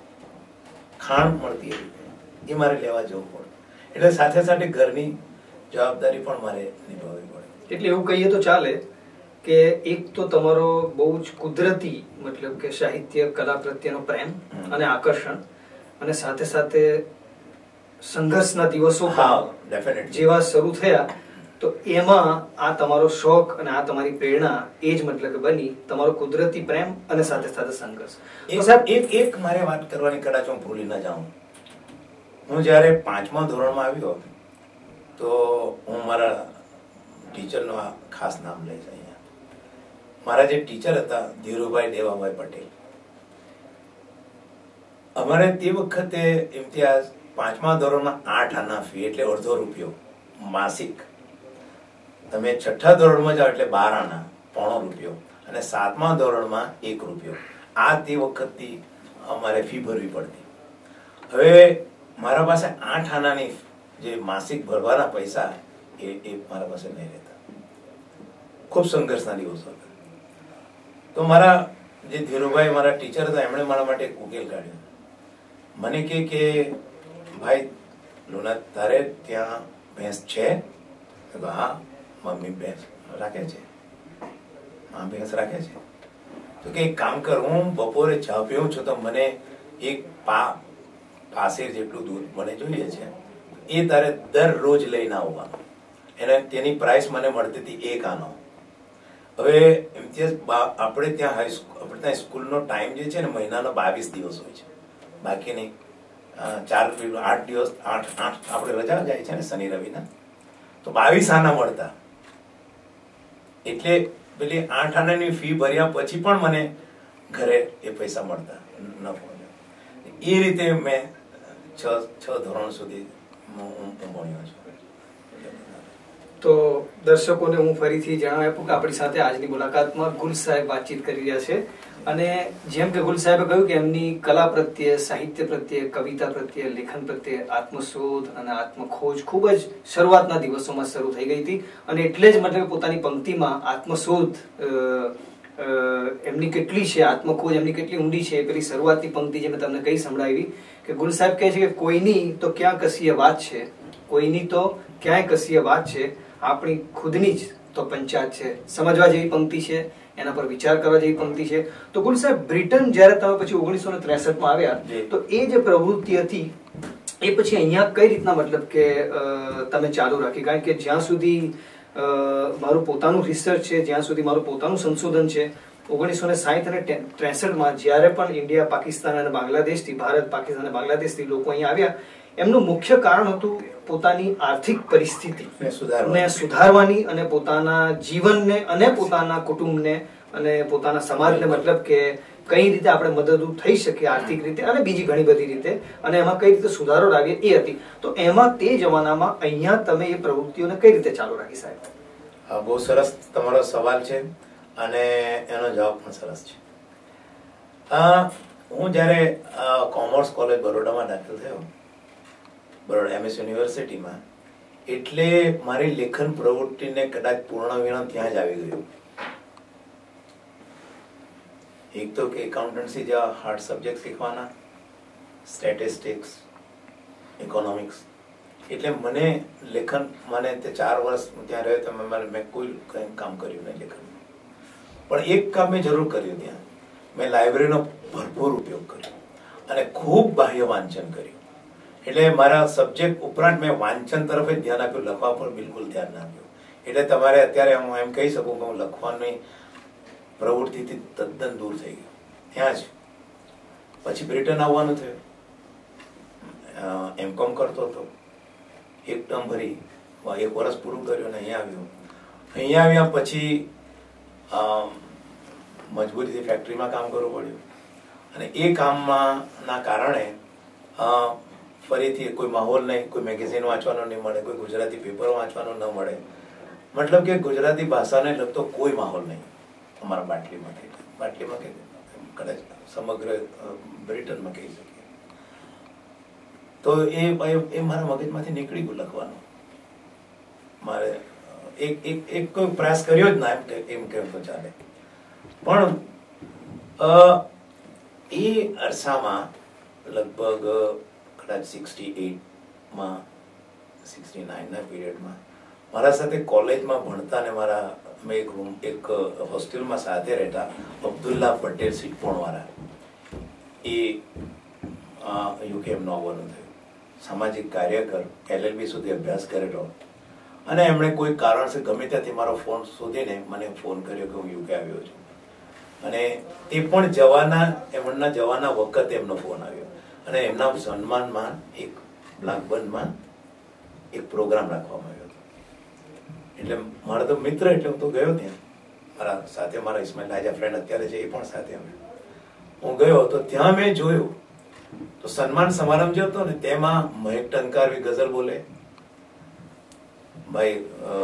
ખાણ મળતી હતી એ મારે લેવા જવું પડે, એટલે સાથે સાથે ઘરની જવાબદારી પણ મારે નિભાવવી પડે. એટલે એવું કહીએ તો ચાલે કે એક તો તમારો બહુ જ કુદરતી મતલબ કે સાહિત્ય કલા પ્રત્યેનો પ્રેમ અને આકર્ષણ, અને સાથે સાથે સંઘર્ષના દિવસો જેવા શરૂ થયા, તો એમાં આ તમારો શોખ અને આ તમારી પ્રેરણા એ જ મતલબ કે બની તમારો કુદરતી પ્રેમ અને સાથે સાથે સંઘર્ષ. એક એક મારે વાત કરવાની, કદાચ હું ભૂલી ના જાઉં. હું જયારે પાંચમા ધોરણમાં આવ્યો તો હું મારા ટીચરનું આ ખાસ નામ લઈશ અહીંયા. મારા જે ટીચર હતા ધીરુભાઈ દેવાભાઈ પટેલ, અમારે તે વખતે ઇમ્તિયાઝ પાંચમા ધોરણમાં આઠ આના ફી એટલે અડધો રૂપિયો માસિક. તમે છઠ્ઠા ધોરણમાં જાઓ એટલે બાર આના પોણો રૂપિયો, અને સાતમા ધોરણમાં એક રૂપિયો. આ તે વખતથી અમારે ફી ભરવી પડતી. હવે મારા પાસે આઠ આનાની જે માસિક ભરવાના પૈસા એ એ મારા પાસે નહીં રહેતા. ખૂબ સંઘર્ષના દિવસો હતા. તો મારા જે ધીરુભાઈ મારા ટીચર હતા એમણે મારા માટે એક ઉકેલ કાઢ્યો. મને કે કે ભાઈ લુના તારે ત્યાં ભેંસ છે? હા મમ્મી ભેંસ રાખે છે. હા ભેંસ રાખે છે. તો કે એક કામ કર, હું બપોરે ચા પીઉં છું તો મને એક પા પાસેર જેટલું દૂધ મને જોઈએ છે, એ તારે દરરોજ લઈને આવવાનું. એને તેની પ્રાઇસ મને મળતી હતી એક આનો. હવે ઇમ્તિયાઝ આપણે ત્યાં હાઈસ્કૂલ આપણે ત્યાં સ્કૂલનો ટાઈમ જે છે ને મહિનાનો બાવીસ દિવસ હોય છે, બાકીની ચાર આઠ દિવસ આઠ આઠ આપણે રજા જાય છે ને શનિ રવિના, તો બાવીસ આના મળતા. એટલે પેલી આઠ આનાની ફી ભર્યા પછી પણ મને ઘરે એ પૈસા મળતા નફો. એ રીતે મેં છ છ ધોરણ સુધી હું ભણ્યો છું. તો દર્શકોને હું ફરીથી જણાવી આપું કે આપણી સાથે આજની મુલાકાતમાં ગુલ સાહેબ વાતચીત કરી રહ્યા છે. અને જેમ કે ગુલ સાહેબે કહ્યું કે એમની કલા પ્રત્યે, સાહિત્ય પ્રત્યે, કવિતા પ્રત્યે, લેખન પ્રત્યે આત્મશોધ અને આત્મખોજ ખૂબ જ શરૂઆતના દિવસોમાં શરૂ થઈ ગઈ હતી. અને એટલે જ મતલબ પોતાની પંક્તિમાં આત્મશોધ એમની કેટલી છે, આત્મખોજ એમની કેટલી ઊંડી છે, પેલી શરૂઆતની પંક્તિ જે મેં તમને કઈ સંભળાવી કે ગુલ સાહેબ કહે છે કે કોઈની તો ક્યાં કશીએ વાત છે, કોઈની તો ક્યાંય કશીએ વાત છે, આપણી ખુદની જ તો પંચાયત છે. સમજવા જેવી પંક્તિ છે, એના પર વિચાર કરવા જેવી પંક્તિ છે. તો ગુલ સાહેબ, બ્રિટન જયારે તમે પછી ઓગણીસો ને ત્રેસઠ માં આવ્યા તો એ જે પ્રવૃત્તિ હતી એ પછી અહીંયા કઈ રીતના મતલબ કે તમે ચાલુ રાખી? કારણ કે જ્યાં સુધી મારું પોતાનું રિસર્ચ છે, જ્યાં સુધી મારું પોતાનું સંશોધન છે, ઓગણીસો ને સાહીઠ અને ત્રેસઠ માં જયારે પણ ઇન્ડિયા, પાકિસ્તાન અને બાંગ્લાદેશથી, ભારત, પાકિસ્તાન અને બાંગ્લાદેશથી લોકો અહીંયા આવ્યા, એમનું મુખ્ય કારણ હતું પોતાની આર્થિક પરિસ્થિતિ ને સુધારવાની અને પોતાના જીવનને અને પોતાના કુટુંબને અને પોતાના સમાજને મતલબ કે કઈ રીતે આપણે મદદરૂપ થઈ શકીએ આર્થિક રીતે અને બીજી ઘણી બધી રીતે, અને એમાં કઈ રીતે સુધારો લાવીએ એ હતી. તો એમાં તે જમાનામાં અહીંયા તમે એ પ્રવૃત્તિઓને કઈ રીતે ચાલુ રાખી સાહેબ? બહુ સરસ તમારો સવાલ છે અને એનો જવાબ પણ સરસ છે. હું જયારે કોમર્સ કોલેજ બરોડામાં દાખલ થયો, બરોડા એમએસ યુનિવર્સિટીમાં, એટલે મારી લેખન પ્રવૃત્તિને કદાચ પૂર્ણ વિરામ ત્યાં જ આવી ગયું. એક તો કે એકાઉન્ટન્સી જેવા હાર્ડ સબ્જેક્ટ શીખવાના, સ્ટેટિસ્ટિક્સ, ઇકોનોમિક્સ, એટલે મને લેખન, મને તે ચાર વર્ષ ત્યાં રહ્યો તો મેં કોઈ કંઈ કામ કર્યું નહીં લેખન. પણ એક કામ મેં જરૂર કર્યું ત્યાં, મેં લાઇબ્રેરીનો ભરપૂર ઉપયોગ કર્યો અને ખૂબ બાહ્ય વાંચન કર્યું. એટલે મારા સબ્જેક્ટ ઉપરાંત મેં વાંચન તરફ જ ધ્યાન આપ્યું, લખવા પર બિલકુલ ધ્યાન ના આપ્યું. એટલે તમારે અત્યારે હું એમ કહી શકું કે હું લખવાની પ્રવૃત્તિથી તદ્દન દૂર થઈ ગયો. ત્યાં જ પછી બ્રિટન આવવાનું થયું, એમ કોમ કરતો હતો, એક ટર્મ ભરી એક વર્ષ પૂરું કર્યું અને અહીંયા આવ્યો. અહીંયા આવ્યા પછી મજબૂરીથી ફેક્ટરીમાં કામ કરવું પડ્યું અને એ કામમાં ના કારણે ફરીથી કોઈ માહોલ નહીં, કોઈ મેગેઝિન વાંચવાનો નહીં મળે, કોઈ ગુજરાતી પેપર વાંચવાનો ન મળે, મતલબ કે ગુજરાતી ભાષાને લગતો કોઈ માહોલ નહીં અમારા બાટલીમાં. બાટલીમાં કે કદાચ સમગ્ર બ્રિટનમાં કહી શકીએ. તો એ એ મારા મગજમાંથી નીકળી ગયું લખવાનું. મારે એક એક એક કોઈ પ્રયાસ કર્યો જ ના, એમ એમ કેમ તો ચાલે. પણ એ અરસામાં લગભગ કદાચ સિક્સટી એઇટમાં સિક્સટી નાઇનના પીરિયડમાં મારા સાથે કોલેજમાં ભણતા ને મારા મેં એક રૂમ એક હોસ્ટેલમાં સાથે રહેતા અબ્દુલ્લા પટેલ સિટપોણવાળા, એ યુકે એમનો આવવાનું થયું. સામાજિક કાર્યકર, એલએલબી સુધી અભ્યાસ કરેલો, અને એમણે કોઈ કારણસર ગમે ત્યાંથી મારો ફોન શોધીને મને ફોન કર્યો કે હું યુકે આવ્યો છું. અને એ પણ જવાના એમના જવાના વખતે એમનો ફોન આવ્યો અને એમના સન્માનમાં એક બ્લાકબર્નમાં એક પ્રોગ્રામ રાખવામાં આવ્યો હતો. એટલે મારા તો મિત્ર, એટલે હું તો ગયો ત્યાં. મારા સાથે મારા ઇસ્માઇલ રાજા ફ્રેન્ડ અત્યારે છે, એ પણ સાથે અમે હું ગયો તો ત્યાં મેં જોયું તો સન્માન સમારંભ જે હતો ને તેમાં મહેક ટંકારવી ગઝલ બોલે, ભાઈ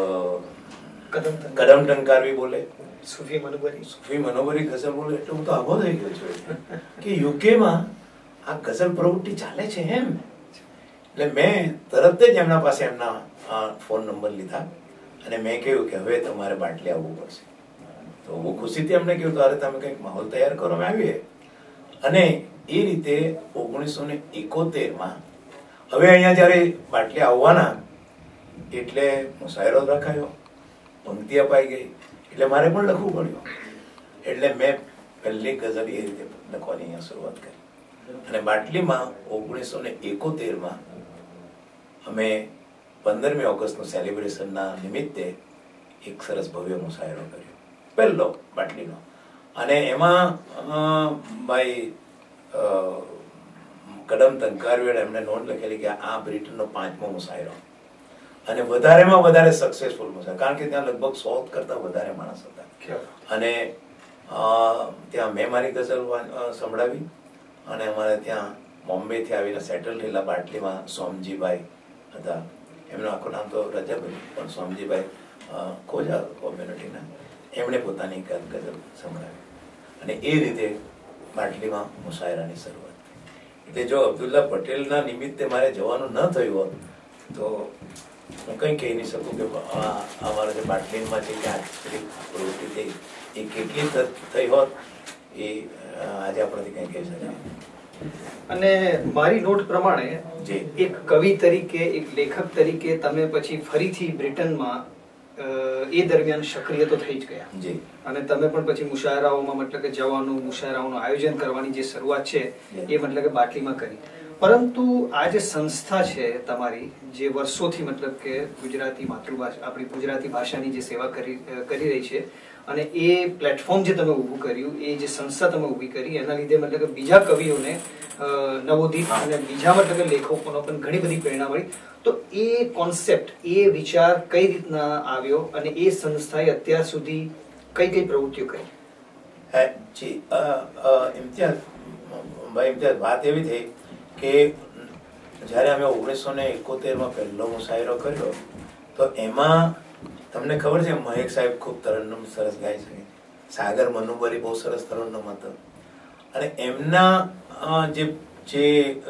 કદમ ટંકારવી બોલે, સુફી મનોબરી સુફી મનોબરી ગઝલ બોલે. એટલે હું તો આઘો થઈ ગયો છું કે યુકેમાં આ ગઝલ પ્રવૃત્તિ ચાલે છે એમ. એટલે મેં તરત જ એમના પાસે એમના ફોન નંબર લીધા અને મેં કહ્યું કે હવે તમારે બાટલી આવવું પડશે. તો બહુ ખુશીથી અમને કહ્યું તો અરે તમે કંઈક માહોલ તૈયાર કરો, અમે આવીએ. અને એ રીતે ઓગણીસો ને એકોતેર માં હવે અહીંયા જયારે બાટલી આવવાના એટલે મુશાયરો રખાયો, પંક્તિ અપાઈ ગઈ, એટલે મારે પણ લખવું પડ્યું. એટલે મેં પહેલી ગઝલ એ રીતે લખવાની અહીંયા શરૂઆત કરી. અને બાટલીમાં ઓગણીસો ને એકોતેર માં અમે પંદરમી ઓગસ્ટનું સેલિબ્રેશનના નિમિત્તે એક સરસ ભવ્ય મુશાયરો કર્યો, પહેલો બાટલીનો. અને એમાં ભાઈ કદમ તંકારવેડ એમને નોંધ લખેલી કે આ બ્રિટનનો પાંચમો મુશાયરો અને વધારેમાં વધારે સક્સેસફુલ મુશાયરો, કારણ કે ત્યાં લગભગ સો કરતા વધારે માણસ હતા. અને ત્યાં મેં મારી ગઝલ સંભળાવી અને અમારે ત્યાં બોમ્બેથી આવીને સેટલ થયેલા બાટલીમાં સોમજીભાઈ હતા, એમનું આખું નામ તો રજાબલી, પણ સોમજીભાઈ ખોજા કોમ્યુનિટીના, એમણે પોતાની ગઝલ સંભળાવી. અને એ રીતે બાટલીમાં મુશાયરાની શરૂઆત થઈ. એટલે જો અબ્દુલ્લા પટેલના નિમિત્તે મારે જવાનું ન થયું હોત તો હું કંઈ કહી નહીં શકું કે અમારા જે બાટલીમાં જે પ્રવૃત્તિ થઈ એ કેટલી થઈ હોત એ આજે આપણથી કંઈ કહી શકાય. અને મારી નોટ પ્રમાણે એક કવિ તરીકે, એક લેખક તરીકે તમે પછી ફરીથી બ્રિટનમાં એ દરમિયાન સક્રિય તો થઈ જ ગયા, અને તમે પણ પછી મુશાયરાઓમાં મતલબ કે જવાનું, મુશાયરાઓનું આયોજન કરવાની જે શરૂઆત છે એ મતલબ કે બાટલીમાં કરી. પરંતુ આ જે સંસ્થા છે તમારી, જે વર્ષોથી મતલબ કે ગુજરાતી માતૃભાષા, આપણી ગુજરાતી ભાષાની જે સેવા કરી કરી રહી છે, અને એ પ્લેટફોર્મ જે તમે ઊભું કર્યું, એ જે સંસ્થા તમે ઊભી કરી, એના લીધે મતલબ કે બીજા કવિઓને નવોદિત અને બીજા મતલબ કે લેખકોનો પણ ઘણી બધી પ્રેરણા મળી. તો એ કોન્સેપ્ટ, એ વિચાર કઈ રીતના આવ્યો અને એ સંસ્થાએ અત્યાર સુધી કઈ કઈ પ્રવૃત્તિઓ કરી? જી ઇમ્તિયાઝ ભાઈ, ઇમ્તિયાઝ વાત એવી થઈ કે જ્યારે અમે ઓગણીસો ને એકોતેર માં પહેલો મુશાયરો કર્યો તો એમાં તમને ખબર છે મહેક સાહેબ ખૂબ તરન્નુમ સરસ ગાય છે, સાગર મનુબરી બહુ સરસ તરન્નુમ હતો. અને એમના જે જે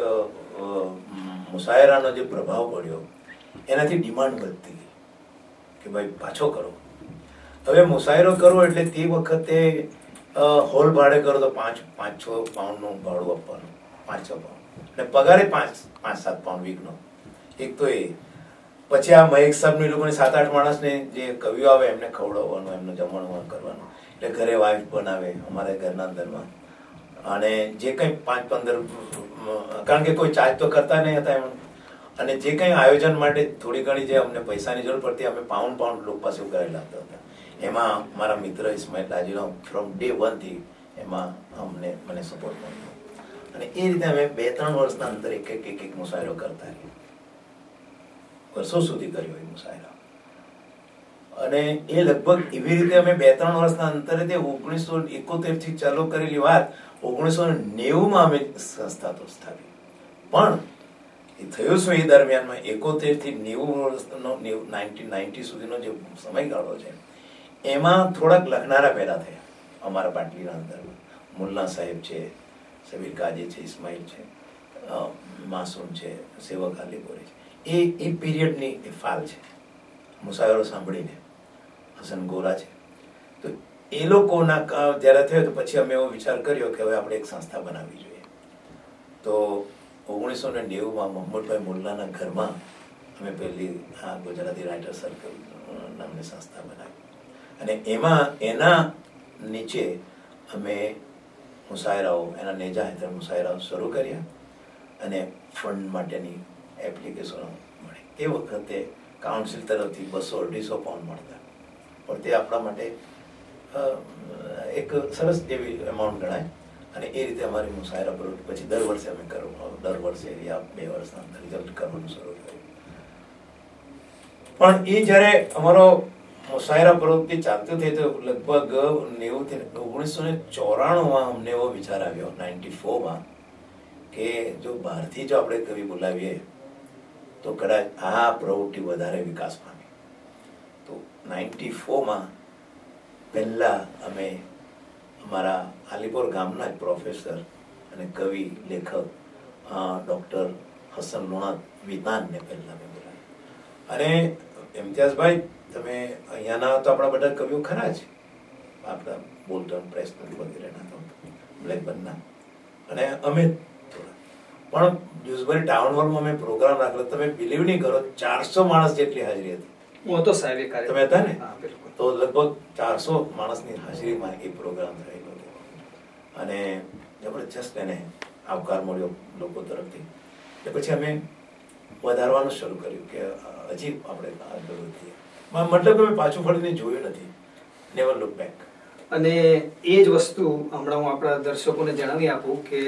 મુશાયરાનો જે પ્રભાવ પડ્યો એનાથી ડિમાન્ડ વધતી ગઈ કે ભાઈ પાછો કરો. હવે મુશાયરો કરો એટલે તે વખતે હોલ ભાડે કરો તો પાંચ પાંચ છ પાઉન્ડનું ભાડું આપવાનું, પાંચ છ પાઉન્ડ, અને પગારે પાંચ પાંચ સાત પાઉન્ડ વીકનો. એક તો એ પછી આ મહેક સાહેબ એ લોકોને સાત આઠ માણસને જે કવિઓ આવે એમને ખવડાવવાનું, એમનું જમણવાનું કરવાનું, એટલે ઘરે વાઇફ બનાવે અમારે ઘરના અંદરમાં. અને જે કંઈ પાંચ પંદર, કારણ કે કોઈ ચાર્જ તો કરતા નહીં હતા એમ, અને જે કંઈ આયોજન માટે થોડી ઘણી જે અમને પૈસાની જરૂર પડતી અમે પાઉન્ડ પાઉન્ડ લોકો પાસે ઉઘાડી લાવતા હતા. એમાં મારા મિત્ર ઇસ્માઇલ લાજીનો ફ્રોમ ડે વન થી એમાં અમને મને સપોર્ટ મળ્યો. અને એ રીતે અમે બે ત્રણ વર્ષના અંતર એક એક એક એક મુશાયરો કરતા રહ્યા, વર્ષો સુધી કર્યો એ મુશાયરો. અને એ લગભગ એવી રીતે અમે બે ત્રણ વર્ષના અંતરે તે ઓગણીસો એકોતેર થી ચાલુ કરેલી વાત ઓગણીસો નેવું માં અમે સંસ્થા તો સ્થાપી. પણ એ થયું શું એ દરમિયાનમાં એકોતેર થી નેવું વર્ષનો નાઇન્ટીન નાઇન્ટી સુધીનો જે સમયગાળો છે એમાં થોડાક લખનારા પેદા થયા અમારા બાટલીના અંદરમાં. મુલ્લા સાહેબ છે, સબીર કાજી છે, ઇસ્માઇલ છે, માસૂમ છે, સેવક આલીપુરી છે. એ એ પીરિયડની એ ફાલ છે મુશાયરો સાંભળીને. હસન ગોરા છે. તો એ લોકોના જ્યારે થયો તો પછી અમે એવો વિચાર કર્યો કે હવે આપણે એક સંસ્થા બનાવવી જોઈએ. તો ઓગણીસો ને નેવું માં મોહમ્મદભાઈ મુલ્લાના ઘરમાં અમે પહેલી આ ગુજરાતી રાઇટર સર્કલ નામની સંસ્થા બનાવી. અને એમાં એના નીચે અમે મુશાયરાઓ, એના નેજા હેઠળ મુશાયરાઓ શરૂ કર્યા અને ફંડ માટેની એપ્લિકેશનો મળી. એ વખતે કાઉન્સિલ તરફથી બસો અઢીસો પાઉન્ડ મળતા, પણ તે આપણા માટે એક સરસ એવી એમાઉન્ટ ગણાય. અને એ રીતે અમારી મુશાયરા પ્રવૃત્તિ પછી દર વર્ષે અમે કરવું, દર વર્ષે યા બે વર્ષના અંદર રિઝલ્ટ કરવાનું શરૂ કર્યું. પણ એ જ્યારે અમારો મુશાયરા પ્રવૃત્તિ ચાલતી થઈ તો લગભગ નેવું થી ઓગણીસો ને ચોરાણું માં અમને એવો વિચાર આવ્યો નાઇન્ટી ફોર માં કે જો બહારથી જો આપણે કવિ બોલાવીએ તો કદાચ આ પ્રવૃત્તિ વધારે વિકાસ પામે. તો નાઇન્ટી ફોર માં પહેલા અમે અમારા આલીપોર ગામના જ પ્રોફેસર અને કવિ લેખક ડોક્ટર હસન લુણા વિતાનને પહેલા મેં બોલાવ્યા. અને ઇમ્તિયાઝભાઈ, તમે અહીંયાના તો આપણા બધા કવિઓ ખરા છે, આપણા બોલ્ટન પ્રેસનલ વગેરેના તો બ્લેકબર્નના, અને અમે પણ ડ્યુસબરી ટાઉન હોલમાં અમે પ્રોગ્રામ રાખેલો. તમે બિલીવ નહીં કરો, ચારસો માણસ જેટલી હાજરી હતી. હું હતો સાહેબ, તમે હતા ને? તો લગભગ ચારસો માણસની હાજરીમાં એ પ્રોગ્રામ થયેલો અને જબરજસ્ત એને આવકાર મળ્યો લોકો તરફથી. એ પછી અમે વધારવાનું શરૂ કર્યું કે હજી આપણે આગળ વધીએ. મતલબ અમે પાછું ફરીને જોયું નથી. Never look back. અને એ જ વસ્તુ હમણાં હું આપણા દર્શકોને જણાવી આપું કે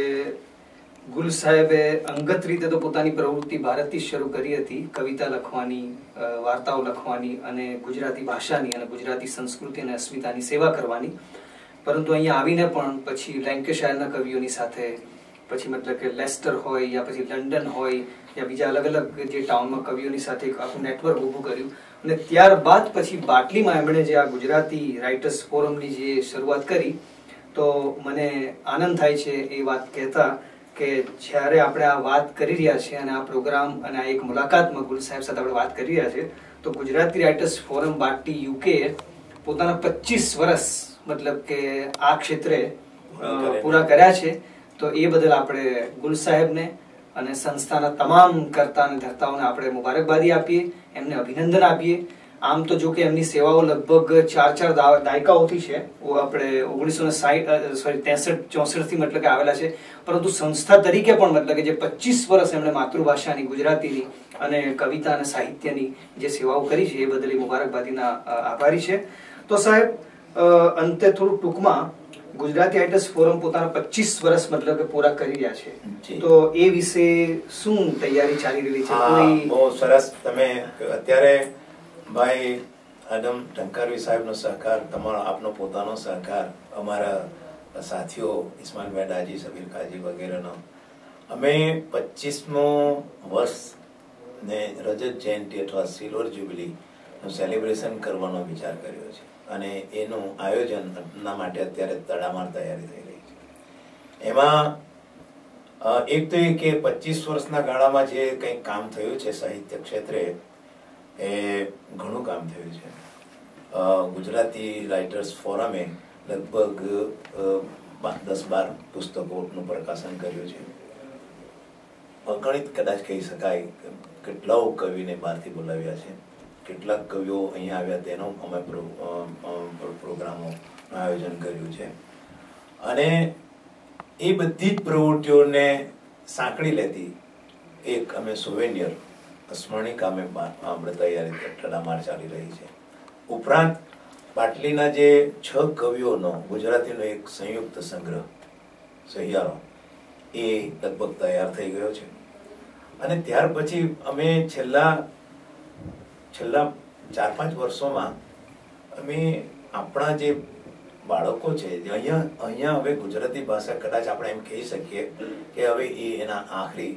ગુલ સાહેબે અંગત રીતે તો પોતાની પ્રવૃત્તિ ભારતથી શરૂ કરી હતી, કવિતા લખવાની, વાર્તાઓ લખવાની અને ગુજરાતી ભાષાની અને ગુજરાતી સંસ્કૃતિ અને અસ્મિતાની સેવા કરવાની. પરંતુ અહીંયા આવીને પણ પછી લેન્કેશાયરના કવિઓની સાથે, પછી મતલબ કે લેસ્ટર હોય યા પછી લંડન હોય યા બીજા અલગ અલગ જે ટાઉનમાં કવિઓની સાથે એક આખું નેટવર્ક ઊભું કર્યું. અને ત્યારબાદ પછી બાટલીમાં એમણે જે આ ગુજરાતી રાઇટર્સ ફોરમની જે શરૂઆત કરી, તો મને આનંદ થાય છે એ વાત કહેતા કે જ્યારે આપણે આ વાત કરી રહ્યા છીએ અને આ પ્રોગ્રામ અને આ એક મુલાકાતમાં ગુલ સાહેબ સાથે આપણે વાત કરી રહ્યા છીએ, તો Gujarati writers forum Batley UK પોતાના પચીસ વર્ષ મતલબ કે આ ક્ષેત્રે પૂરા કર્યા છે. તો એ બદલ આપણે ગુલ સાહેબને અને સંસ્થાના તમામ કર્તા અને ધર્તાઓને આપણે મુબારકબાદી આપીએ, એમને અભિનંદન આપીએ. આમ તો જો કે એમની સેવાઓ લગભગ ચાર ચાર દાયકાઓથી છે, આપણે ઓગણીસો ને સાહીઠ સોરી ત્રેસઠ ચોસઠ થી મતલબ કે આવેલા છે. પરંતુ સંસ્થા તરીકે પણ મતલબ કે જે પચીસ વર્ષ એમણે માતૃભાષાની ગુજરાતીની અને કવિતા અને સાહિત્યની જે સેવાઓ કરી છે એ બદલ મુબારકબાદીના આભારી છે. તો સાહેબ અંતે થોડું ટૂંકમાં ગુજરાતી રાઇટર્સ ફોરમ પોતાના પચીસ વર્ષ મતલબ કે પૂરા કરી રહ્યા છે, તો એ વિશે શું તૈયારી ચાલી રહી છે? કોઈ બહુ સરસ. તમે અત્યારે ભાઈ આદમ ટંકારવી સાહેબનો સહકાર, તમારો આપનો પોતાનો સહકાર, અમારા સાથીઓ ઇસ્માઇલભાઈ ડાજી, સબીર કાજી વગેરેનો, અમે પચીસમો વર્ષ ને રજત જયંતિ અથવા સિલ્વર જ્યુબિલી નું સેલિબ્રેશન કરવાનો વિચાર કર્યો છે અને એનું આયોજનના માટે અત્યારે તડામાર તૈયારી થઈ રહી છે. એમાં એક તો એ કે પચીસ વર્ષના ગાળામાં જે કંઈક કામ થયું છે સાહિત્ય ક્ષેત્રે, એ ઘણું કામ થયું છે. ગુજરાતી રાઇટર્સ ફોરમે લગભગ દસ બાર પુસ્તકોનું પ્રકાશન કર્યું છે. ગણિત કદાચ કહી શકાય કેટલાઓ કવિને બહારથી બોલાવ્યા છે, કેટલાક કવિઓ અહીંયા આવ્યા તેનો અમે પ્રોગ્રામો આયોજન કર્યું છે. અને એ બધી જ પ્રવૃત્તિઓને સાંકળી લેતી એક અમે સોવેનિયર સ્મરણિકા અમે આપણે તૈયારી તડામાર ચાલી રહી છે. ઉપરાંત બાટલીના જે છ કવિઓનો ગુજરાતીનો એક સંયુક્ત સંગ્રહ સહિયારો એ લગભગ તૈયાર થઈ ગયો છે. અને ત્યાર પછી અમે છેલ્લા છેલ્લા ચાર પાંચ વર્ષોમાં અમે આપણા જે બાળકો છે અહીંયા અહીંયા હવે ગુજરાતી ભાષા કદાચ આપણે એમ કહી શકીએ કે હવે એ એના આખરી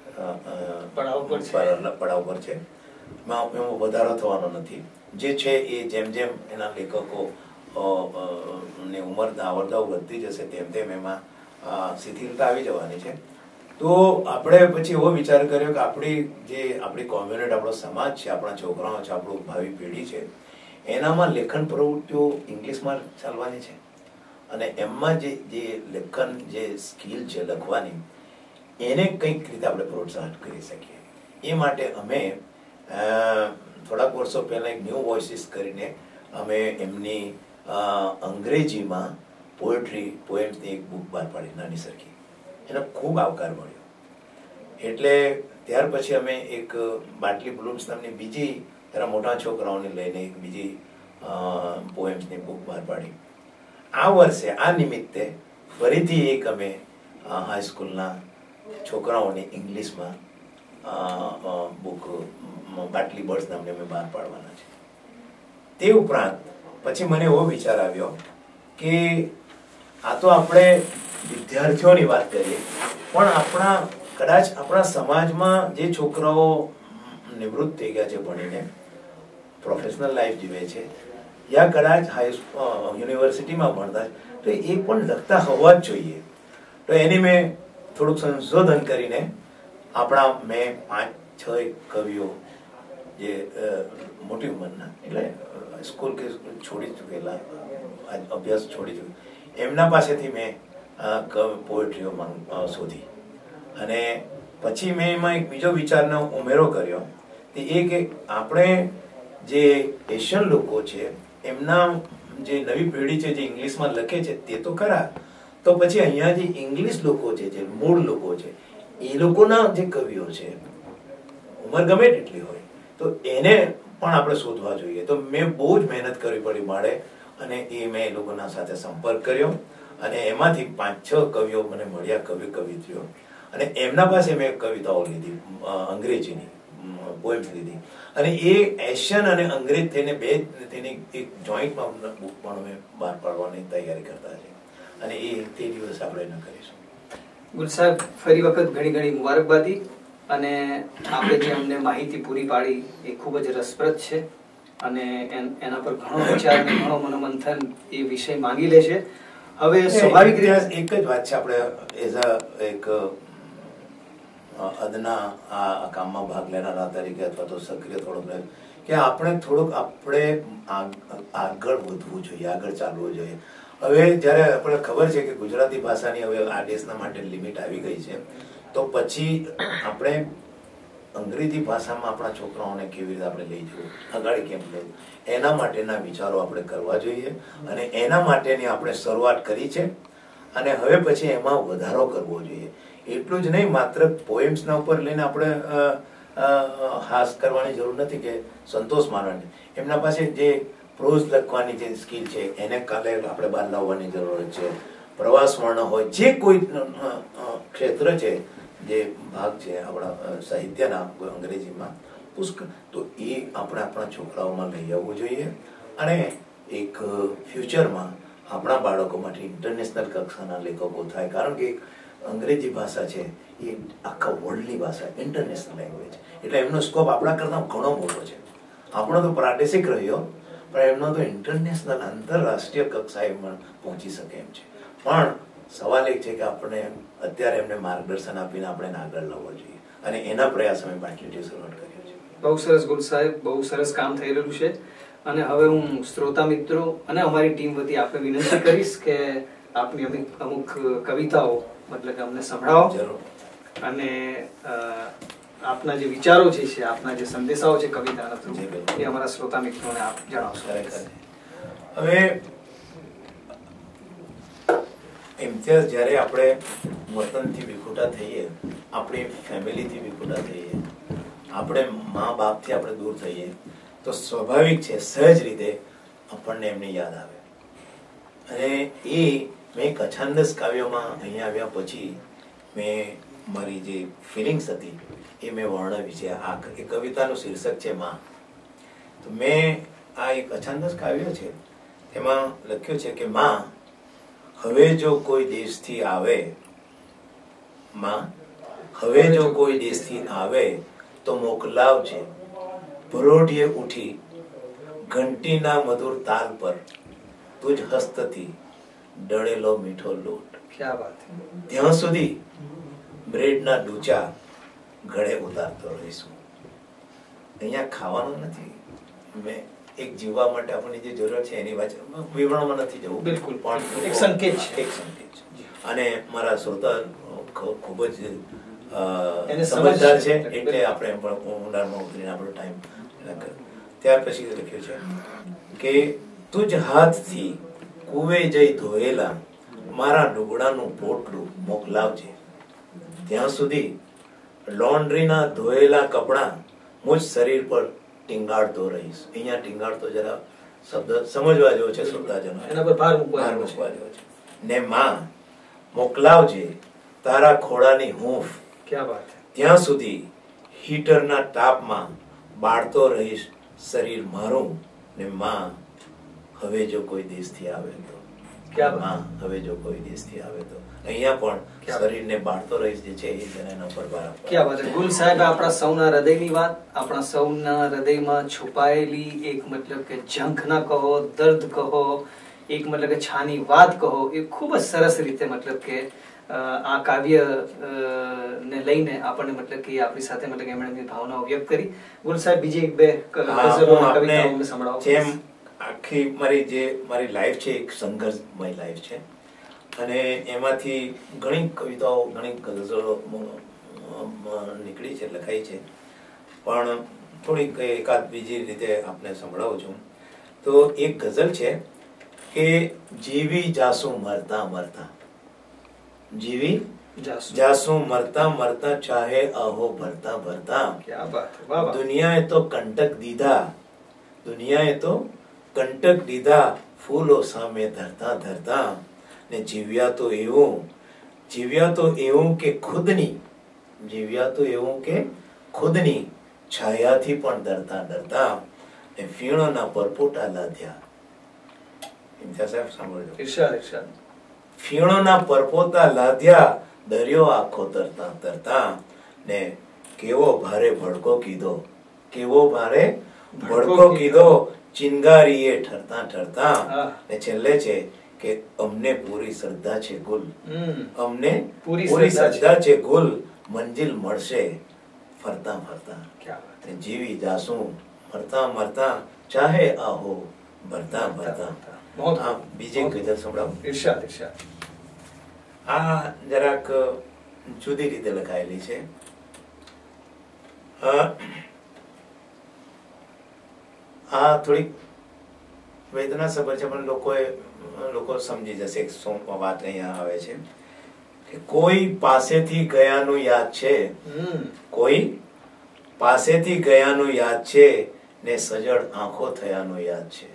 પડાવ પર છે. એમાં વધારો થવાનો નથી. જે છે એ જેમ જેમ એના લેખકો ની ઉંમર આવરદાવ વધતી જશે તેમ તેમ એમાં શિથિલતા આવી જવાની છે. તો આપણે પછી એવો વિચાર કર્યો કે આપણી જે આપણી કોમ્યુનિટી, આપણો સમાજ છે, આપણા છોકરાઓ છે, આપણું ભાવિ પેઢી છે, એનામાં લેખન પ્રવૃત્તિઓ ઇંગ્લિશમાં ચાલવાની છે. અને એમાં જે જે લેખન જે સ્કિલ છે લખવાની, એને કંઈક રીતે આપણે પ્રોત્સાહન કરી શકીએ. એ માટે અમે થોડાક વર્ષો પહેલા એક ન્યૂ વોઇસીસ કરીને અમે એમની અંગ્રેજીમાં પોએટ્રી પોએમ્સની એક બુક બહાર પાડી, નાની સરખી. એનો ખૂબ આવકાર મળ્યો. એટલે ત્યાર પછી અમે એક બાટલી બ્લૂમ્સ નામની બીજી જરા મોટા છોકરાઓને લઈને એક બીજી પોએમ્સની બુક બહાર પાડી. આ વર્ષે આ નિમિત્તે ફરીથી એક અમે હાઈસ્કૂલના છોકરાઓની ઇંગ્લિશમાં બુક બાટલી બર્ડ્સ નામની અમે બહાર પાડવાના છે. તે ઉપરાંત પછી મને એવો વિચાર આવ્યો કે આ તો આપણે વિદ્યાર્થીઓની વાત કરીએ, પણ આપણા કદાચ આપણા સમાજમાં જે છોકરાઓ નિવૃત્ત થઈ ગયા છે ભણીને, પ્રોફેશનલ લાઈફ જીવે છે, યા કદાચ હાઈ યુનિવર્સિટીમાં ભણતા, તો એ પણ લખતા હોવા જ જોઈએ. તો એની મેં થોડુંક સંશોધન કરીને આપણા મેં પાંચ છ કવિઓ જે મોટી ઉંમરના એટલે સ્કૂલ કે છોડી ચૂકેલા અભ્યાસ છોડી દીધો. એમના પાસેથી મેં પોએટ્રીઓ શોધી અને પછી મેં એમાં એક બીજો વિચારનો ઉમેરો કર્યો એ કે આપણે જે એશિયન લોકો છે એમના જે નવી પેઢી છે જે ઇંગ્લિશમાં લખે છે તે તો ખરા, તો પછી અહીંયા જે ઇંગ્લિશ લોકો છે જે મૂળ લોકો છે એ લોકોના જે કવિઓ છે ઉંમર ગમે તેટલી હોય તો એને પણ આપણે શોધવા જોઈએ. તો મેં બહુ જ મહેનત કરવી પડી મારે અને એ મેં એ લોકોના સાથે સંપર્ક કર્યો અને એમાંથી પાંચ છ કવિઓ મને મળ્યા, કવિ કવિત્રીઓ, અને એમના પાસે મેં કવિતાઓ લીધી, અંગ્રેજીની પોએમ્સ લીધી અને એ એશિયન અને અંગ્રેજ થઈને બે તેની એક જોઈન્ટમાં બુક પણ અમે બહાર પાડવાની તૈયારી કરતા છે અને એ તે દિવસ આપણે ન કરીશું. ગુલ સાહેબ, ફરી વખત ઘણી ઘણી મુબારકબાદી અને આપણે જે અમને માહિતી પૂરી પાડી એ ખૂબ જ રસપ્રદ છે અને એના પર ઘણો વિચાર અને ઘણો મનોમંથન એ વિષય માંગી લે છે. હવે સ્વાભાવિક રીતે એક જ વાત છે, આપણે એઝ અ એક અદના આ કામમાં ભાગ લેનારા તરીકે અથવા તો સક્રિય થોડોક કે આપણે થોડુંક આપણે આગળ વધવું જોઈએ, આગળ ચાલવું જોઈએ. હવે જયારે આપણે ખબર છે કે ગુજરાતી ભાષાની હવે આ દેશના માટે લિમિટ આવી ગઈ છે તો પછી આપણે અંગ્રેજી ભાષામાં આપણા છોકરાઓને કેવી રીતે આપણે લઈ જવું, આગળ કેમ લઈ, એના માટેના વિચારો આપણે કરવા જોઈએ અને એના માટેની આપણે શરૂઆત કરી છે અને હવે પછી એમાં વધારો કરવો જોઈએ. એટલું જ નહીં, માત્ર પોએમ્સના ઉપર લઈને આપણે હાસ કરવાની જરૂર નથી કે સંતોષ માનવાની. એમના પાસે જે પ્રોઝ લખવાની જે સ્કિલ છે એને કાલે આપણે બહાર લાવવાની જરૂર છે. પ્રવાસ વર્ણન હોય, જે કોઈ ક્ષેત્ર છે, જે ભાગ છે આપણા સાહિત્યના અંગ્રેજીમાં પુષ્કળ, તો એ આપણે આપણા છોકરાઓમાં લઈ આવવું જોઈએ અને એક ફ્યુચરમાં આપણા બાળકો માટે ઇન્ટરનેશનલ કક્ષાના લેખકો થાય. કારણ કે અંગ્રેજી ભાષા છે એ આખા વર્લ્ડની ભાષા, ઇન્ટરનેશનલ લેંગ્વેજ, એટલે એમનો સ્કોપ આપણા કરતાં ઘણો મોટો છે. આપણો તો પ્રાદેશિક રહ્યો પણ એમનો તો ઇન્ટરનેશનલ, આંતરરાષ્ટ્રીય કક્ષાએ પણ પહોંચી શકે એમ છે. પણ સવાલ એક છે કે આપણે અત્યારે એમને માર્ગદર્શન આપીને આપણે આગળ લાવવો જોઈએ અને એના પ્રયાસ અમે પાટલીથી શરૂઆત કર્યો છે. બહુ સરસ ગુલ સાહેબ, બહુ સરસ કામ થઈ રહ્યું છે અને હવે હું શ્રોતા મિત્રો અને અમારી ટીમ વતી આપને વિનંતી કરીશ કે આપની અમુક અમુક કવિતાઓ મતલબ કે અમને સંભળાવો જરૂર અને આપના જે વિચારો છે છે આપના જે સંદેશાઓ છે કવિતાના થ્રુ એ અમારા શ્રોતા મિત્રોને આપ જણાવશો. હવે ઇમ્તિયાઝ, જ્યારે આપણે વતનથી વિખૂટા થઈએ, આપણી ફેમિલીથી વિખૂટા થઈએ, આપણે મા બાપથી આપણે દૂર થઈએ તો સ્વાભાવિક છે, સહજ રીતે આપણને એમની યાદ આવે અને એ મેં કછાંદસ કાવ્યોમાં અહીંયા આવ્યા પછી મેં મારી જે ફિલિંગ્સ હતી એ મેં વર્ણવી છે. આ એ કવિતાનું શીર્ષક છે માં. તો મેં આ એક કછાંદસ કાવ્ય છે એમાં લખ્યું છે કે માં, હવે જો કોઈ દેશથી આવે, માં હવે જો કોઈ દેશથી આવે તો મોકલાવજે ભરોઢિયે ઉઠી ઘંટીના મધુર તાલ પર તુજ હસ્તથી ડળેલો મીઠો લોટ. ક્યા વાત. ત્યાં સુધી બ્રેડના ડૂચા ગળે ઉતારતો રહીશું. અહીંયા ખાવાનું નથી, મેં એક જીવવા માટે આપણને જે જરૂર છે એની વાત વિવરણમાં નથી જવું, બિલકુલ, પણ એક સંકેત છે, એક સંકેત છે. અને મારા શ્રોતા ખૂબ જ સમજદાર છે એટલે આપણે પણ ઊંડાણમાં ઉતરીને આપણો ટાઈમ. ત્યાર પછી લખ્યું છે કે તુજ હાથથી કુવે જઈ ધોયેલા મારા લુગડાનું પોટલું મોકલાવજે. ત્યાં સુધી લોન્ડ્રીના ધોયેલા કપડા મુજ શરીર પર ટીંગાડતો રહીશ. અહીંયા ટીંગાડતો જરા શબ્દ સમજવા જેવો છે શ્રોતાજનો, એના પર ભાર મૂકવા જેવો છે. ને માં મોકલાવજે તારા ખોળાની હૂંફ. ક્યા વાત. ત્યાં સુધી હીટરના તાપમાં બાળતો રહીશ શરીર મારું. ને માં હવે જો કોઈ દેશથી આવે તો, ક્યા માં હવે જો કોઈ દેશથી આવે તો, અહીંયા પણ શરીરને બાળતો રહીશ જે છે એ જેના પર ભાર. ક્યા વાત. ગુલ સાહેબ, આપણા સૌના હૃદયની વાત, આપણા સૌના હૃદયમાં છુપાયેલી એક મતલબ કે ઝંખ ના કહો, દર્દ કહો, એક મતલબ કે છાની વાત કહો, એ ખૂબ જ સરસ રીતે મતલબ કે આ કાવ્ય ને લઈને આપણને મતલબ કે આપણી સાથે મતલબ એમણે ભાવનાઓ વ્યક્ત કરી. ગુલ સાહેબ, બીજી એક બે કવિતાઓ સંભળાવો. જેમ આખી મારી જે મારી લાઈફ છે એક સંઘર્ષમય લાઈફ છે અને એમાંથી ઘણી કવિતાઓ ઘણી ગઝલો નીકળી છે, લખાઈ છે, પણ થોડીક એકાદ બીજી રીતે આપને સંભળાવું છું. તો એક ગઝલ છે કે જીવી જાસુ મરતા મરતા, જીવી જાસુ મરતા મરતા, ચાહે આહો ભરતા ભરતા. ક્યા બાત है, વાહ વાહ. દુનિયાએ તો કંટક દીધા, દુનિયાએ તો કંટક દીધા, ફૂલો સામે ધરતા ધરતા, ને જીવ્યા તો એવું, જીવ્યા તો એવું કે ખુદની, જીવ્યા તો એવું કે ખુદની છાયાથી પણ ડરતા ડરતા, ને ફીણોના પરપોટા લાદ્યા. ઇમ્તિયાઝ સાહેબ સાંભળજો. ઇરશાદ ઇરશાદ. ફીણોના પરપોતા લાદ્યા, દરિયો આખો તરતા તરતા, ને કેવો ભારે ભડકો કીધો, કેવો ભારે ભડકો કીધો, ચિનગારીએ ઠરતા ઠરતા, ને છેલ્લે છે કે અમને પૂરી શ્રદ્ધા છે ગુલ, અમને પૂરી શ્રદ્ધા છે ગુલ, મંજિલ મળશે ફરતા ફરતા. જીવી જાસુ મરતા મરતા, ચાહે આહો ભરતા ભરતા. આ બીજી ગઝલ સંભળાવું. ઇરશાદ ઇરશાદ. આ જરાક જુદી રીતે લખાયેલી છે. આ થોડીક વેદના સભર છે, પણ લોકોએ લોકો સમજી જશે શું વાત અહીંયા આવે છે કે કોઈ પાસેથી ગયાનું યાદ છે, કોઈ પાસેથી ગયાનું યાદ છે, ને સજળ આંખો થયાનું યાદ છે.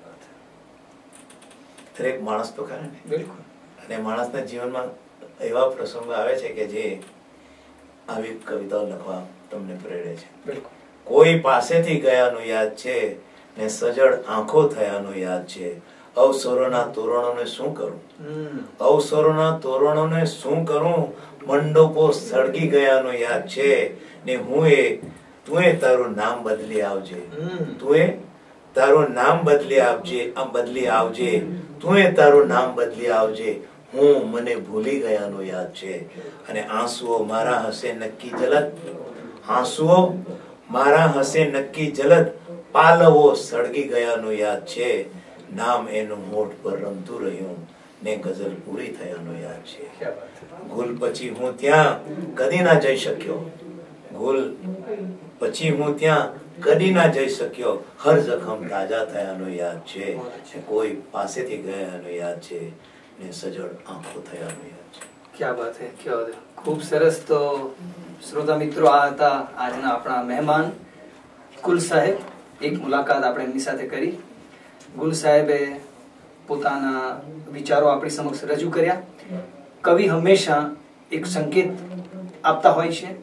દરેક માણસ તો ખરા ને. બિલકુલ. અને માણસના જીવનમાં એવા પ્રસંગો આવે છે કે જે આવી કવિતાઓ લખવા તમને પ્રેરે છે. બિલકુલ. કોઈ પાસેથી ગયાનું યાદ છે, ને સજળ આંખો થયાનું યાદ છે, અવસરોના તોરણોને શું કરું, અવસરોના તોરણોને શું કરું, મંડપો સળગી ગયાનું યાદ છે, ને હું એ તું એ તારું નામ બદલી આવજે, તું એ તારું નામ બદલી આવજે, આમ બદલી આવજે, તું એ તારું નામ બદલી આવજે, હું મને ભૂલી ગયાનું યાદ છે. અને આંસુઓ મારા હશે નક્કી જલદ, આંસુઓ મારા હશે નક્કી જલદ, પાલવો સળગી ગયાનું યાદ છે, નામ એનું હોઠ પર રમતું રહ્યું, ને ગઝલ પૂરી થયાનું યાદ છે. ગુલ પછી હું ત્યાં કદી ના જઈ શક્યો, ગુલ પછી હું ત્યાં કદી ના જઈ શક્યો, હર જખમ તાજા થયાનું યાદ છે, કોઈ પાસેથી ગયાનું યાદ છે, ને સજળ આંખો થયાનું યાદ છે. ક્યા બાત હે, ક્યા બાત હે. ખૂબ સરસ. તો શ્રોતા મિત્રો, આ હતા આજના આપણા મહેમાન ગુલ સાહેબ. એક મુલાકાત આપણે એમની સાથે કરી. ગુલ સાહેબે પોતાના વિચારો આપણી સમક્ષ રજૂ કર્યા. કવિ હંમેશા એક સંકેત આપતા હોય છે.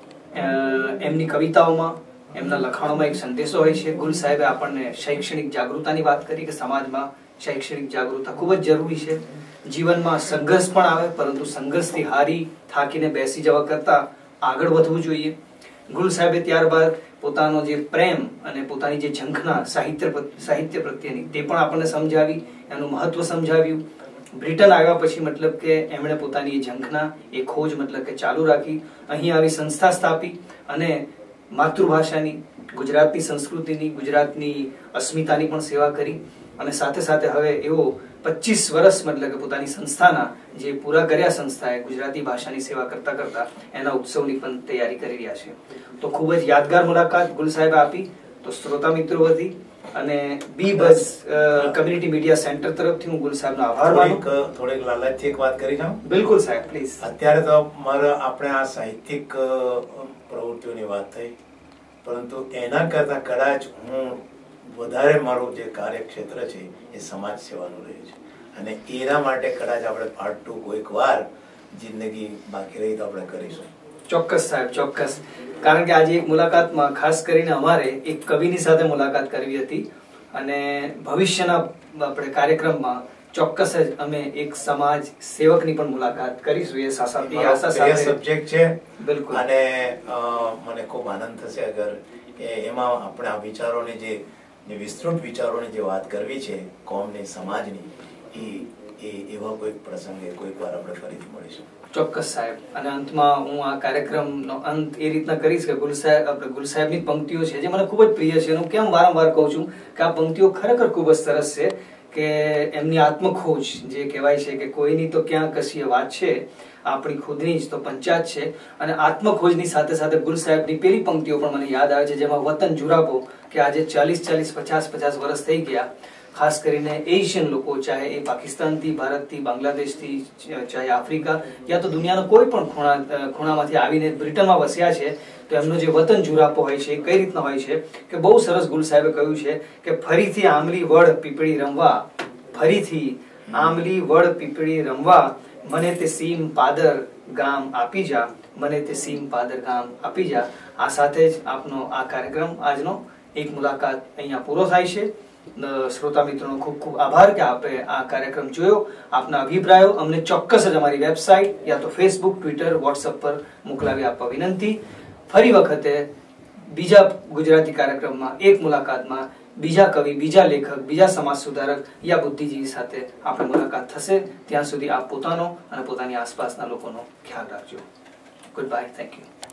એમની કવિતાઓમાં, એમના લખાણોમાં એક સંદેશો હોય છે. ગુલ સાહેબે આપણને શૈક્ષણિક જાગૃતતાની વાત કરી કે સમાજમાં શૈક્ષણિક જાગૃતતા ખૂબ જ જરૂરી છે. જીવનમાં સંઘર્ષ પણ આવે, પરંતુ સંઘર્ષથી હારી થાકીને બેસી જવા કરતા આગળ વધવું જોઈએ. ગુલ સાહેબે ત્યારબાદ પોતાનો જે પ્રેમ અને પોતાની જે ઝંખના સાહિત્ય સાહિત્ય પ્રત્યેની તે પણ આપણને સમજાવી, એનું મહત્વ સમજાવ્યું. બ્રિટન આવ્યા પછી મતલબ કે એમણે પોતાની એ ઝંખના, એ ખોજ મતલબ કે ચાલુ રાખી. અહીં આવી સંસ્થા સ્થાપી અને માતૃભાષાની, ગુજરાતની સંસ્કૃતિની, ગુજરાતની અસ્મિતાની પણ સેવા કરી. અને સાથે સાથે હવે એવો પચીસ વર્ષ મતલબ કે પોતાની સંસ્થાના જે પૂરા કર્યા, સંસ્થાએ ગુજરાતી ભાષાની સેવા કરતા કરતા એના ઉત્સવની પણ તૈયારી કરી રહ્યા છે. તો ખૂબ જ યાદગાર મુલાકાત ગુલ સાહેબે આપી. તો શ્રોતા મિત્રો વતી અને B buzz community media centre તરફથી હું ગુલ સાહેબનો આભાર માનું. થોડીક લાલચથી એક વાત કરી જાઉં. બિલકુલ સાહેબ, પ્લીઝ. અત્યારે તો મારા આપણે આ સાહિત્યિક પ્રવૃત્તિઓની વાત થઈ, પરંતુ એના કરતા કદાચ હું વધારે મારું જે કાર્યક્ષેત્ર છે એ સમાજ સેવાનું રહ્યું છે. અને એના માટે કદાચ આપણે પાર્ટ ટુ કોઈક વાર જિંદગી બાકી રહી તો આપણે કરીશું. ચોક્કસ સાહેબ, ચોક્કસ. કારણ કે આજે એક મુલાકાતમાં ખાસ કરીને અમારે એક કવિની સાથે મુલાકાત કરવી હતી અને ભવિષ્યના આપણે કાર્યક્રમમાં ચોક્કસ જ અમે એક સમાજ સેવકની પણ મુલાકાત કરીશું. એ સાસાથી આશા સાથે સબ્જેક્ટ છે. બિલકુલ. અને મને ખૂબ આનંદ થશે અગર એમાં આપણે આ વિચારોની જે જે વિસ્તૃત વિચારોની જે વાત કરવી છે કોમની, સમાજની, એ એ એવા કોઈક પ્રસંગે કોઈક વાર આપણે ફરીથી મળીશું. ચોક્કસ સાહેબ. અને અંતમાં હું આ કાર્યક્રમનો અંત એ રીતના કરીશ કે ગુલ સાહેબ આપણે ગુલ સાહેબની પંક્તિઓ છે જે મને ખૂબ જ પ્રિય છે. હું કેમ વારંવાર કહું છું કે આ પંક્તિઓ ખરેખર ખૂબ જ સરસ છે કે એમની આત્મખોજ જે કહેવાય છે કે કોઈની તો ક્યાં કશી વાત છે, આપણી ખુદની જ તો પંચાયત છે. અને આત્મખોજની સાથે સાથે ગુલ સાહેબની પેલી પંક્તિઓ પણ મને યાદ આવે છે જેમાં વતન જુરાપો કે આજે ચાલીસ ચાલીસ પચાસ પચાસ વર્ષ થઈ ગયા, ખાસ કરીને એશિયન લોકો, ચાહે એ પાકિસ્તાનથી, ભારતથી, બાંગ્લાદેશથી, ચાહે આફ્રિકા યા તો દુનિયાના કોઈ પણ ખૂણા ખૂણામાંથી આવીને બ્રિટનમાં વસ્યા છે, તો એમનો જે વતન જુરાપો હોય છે એ કઈ રીતના હોય છે કે બહુ સરસ ગુલ સાહેબે કહ્યું છે કે ફરીથી આંબલી વડ પીપળી રમવા, ફરીથી આંબલી વડ પીપળી રમવા, મને તે સીમ પાદર ગામ આપી જા, મને તે સીમ પાદર ગામ આપી જા. આ સાથે જ આપનો આ કાર્યક્રમ આજનો એક મુલાકાત અહીંયા પૂરો થાય છે. શ્રોતા મિત્રોનો ખૂબ ખૂબ આભાર કે આપે આ કાર્યક્રમ જોયો. આપના અભિપ્રાયો અમને ચોક્કસ જ અમારી વેબસાઇટ યા તો ફેસબુક, ટ્વિટર, વોટ્સઅપ પર મોકલાવી આપવા વિનંતી. ફરી વખતે બીજા ગુજરાતી કાર્યક્રમમાં એક મુલાકાતમાં બીજા કવિ, બીજા લેખક, બીજા સમાજ સુધારક યા બુદ્ધિજીવી સાથે આપણી મુલાકાત થશે. ત્યાં સુધી આપ પોતાનો અને પોતાની આસપાસના લોકોનો ખ્યાલ રાખજો. Goodbye. Thank you.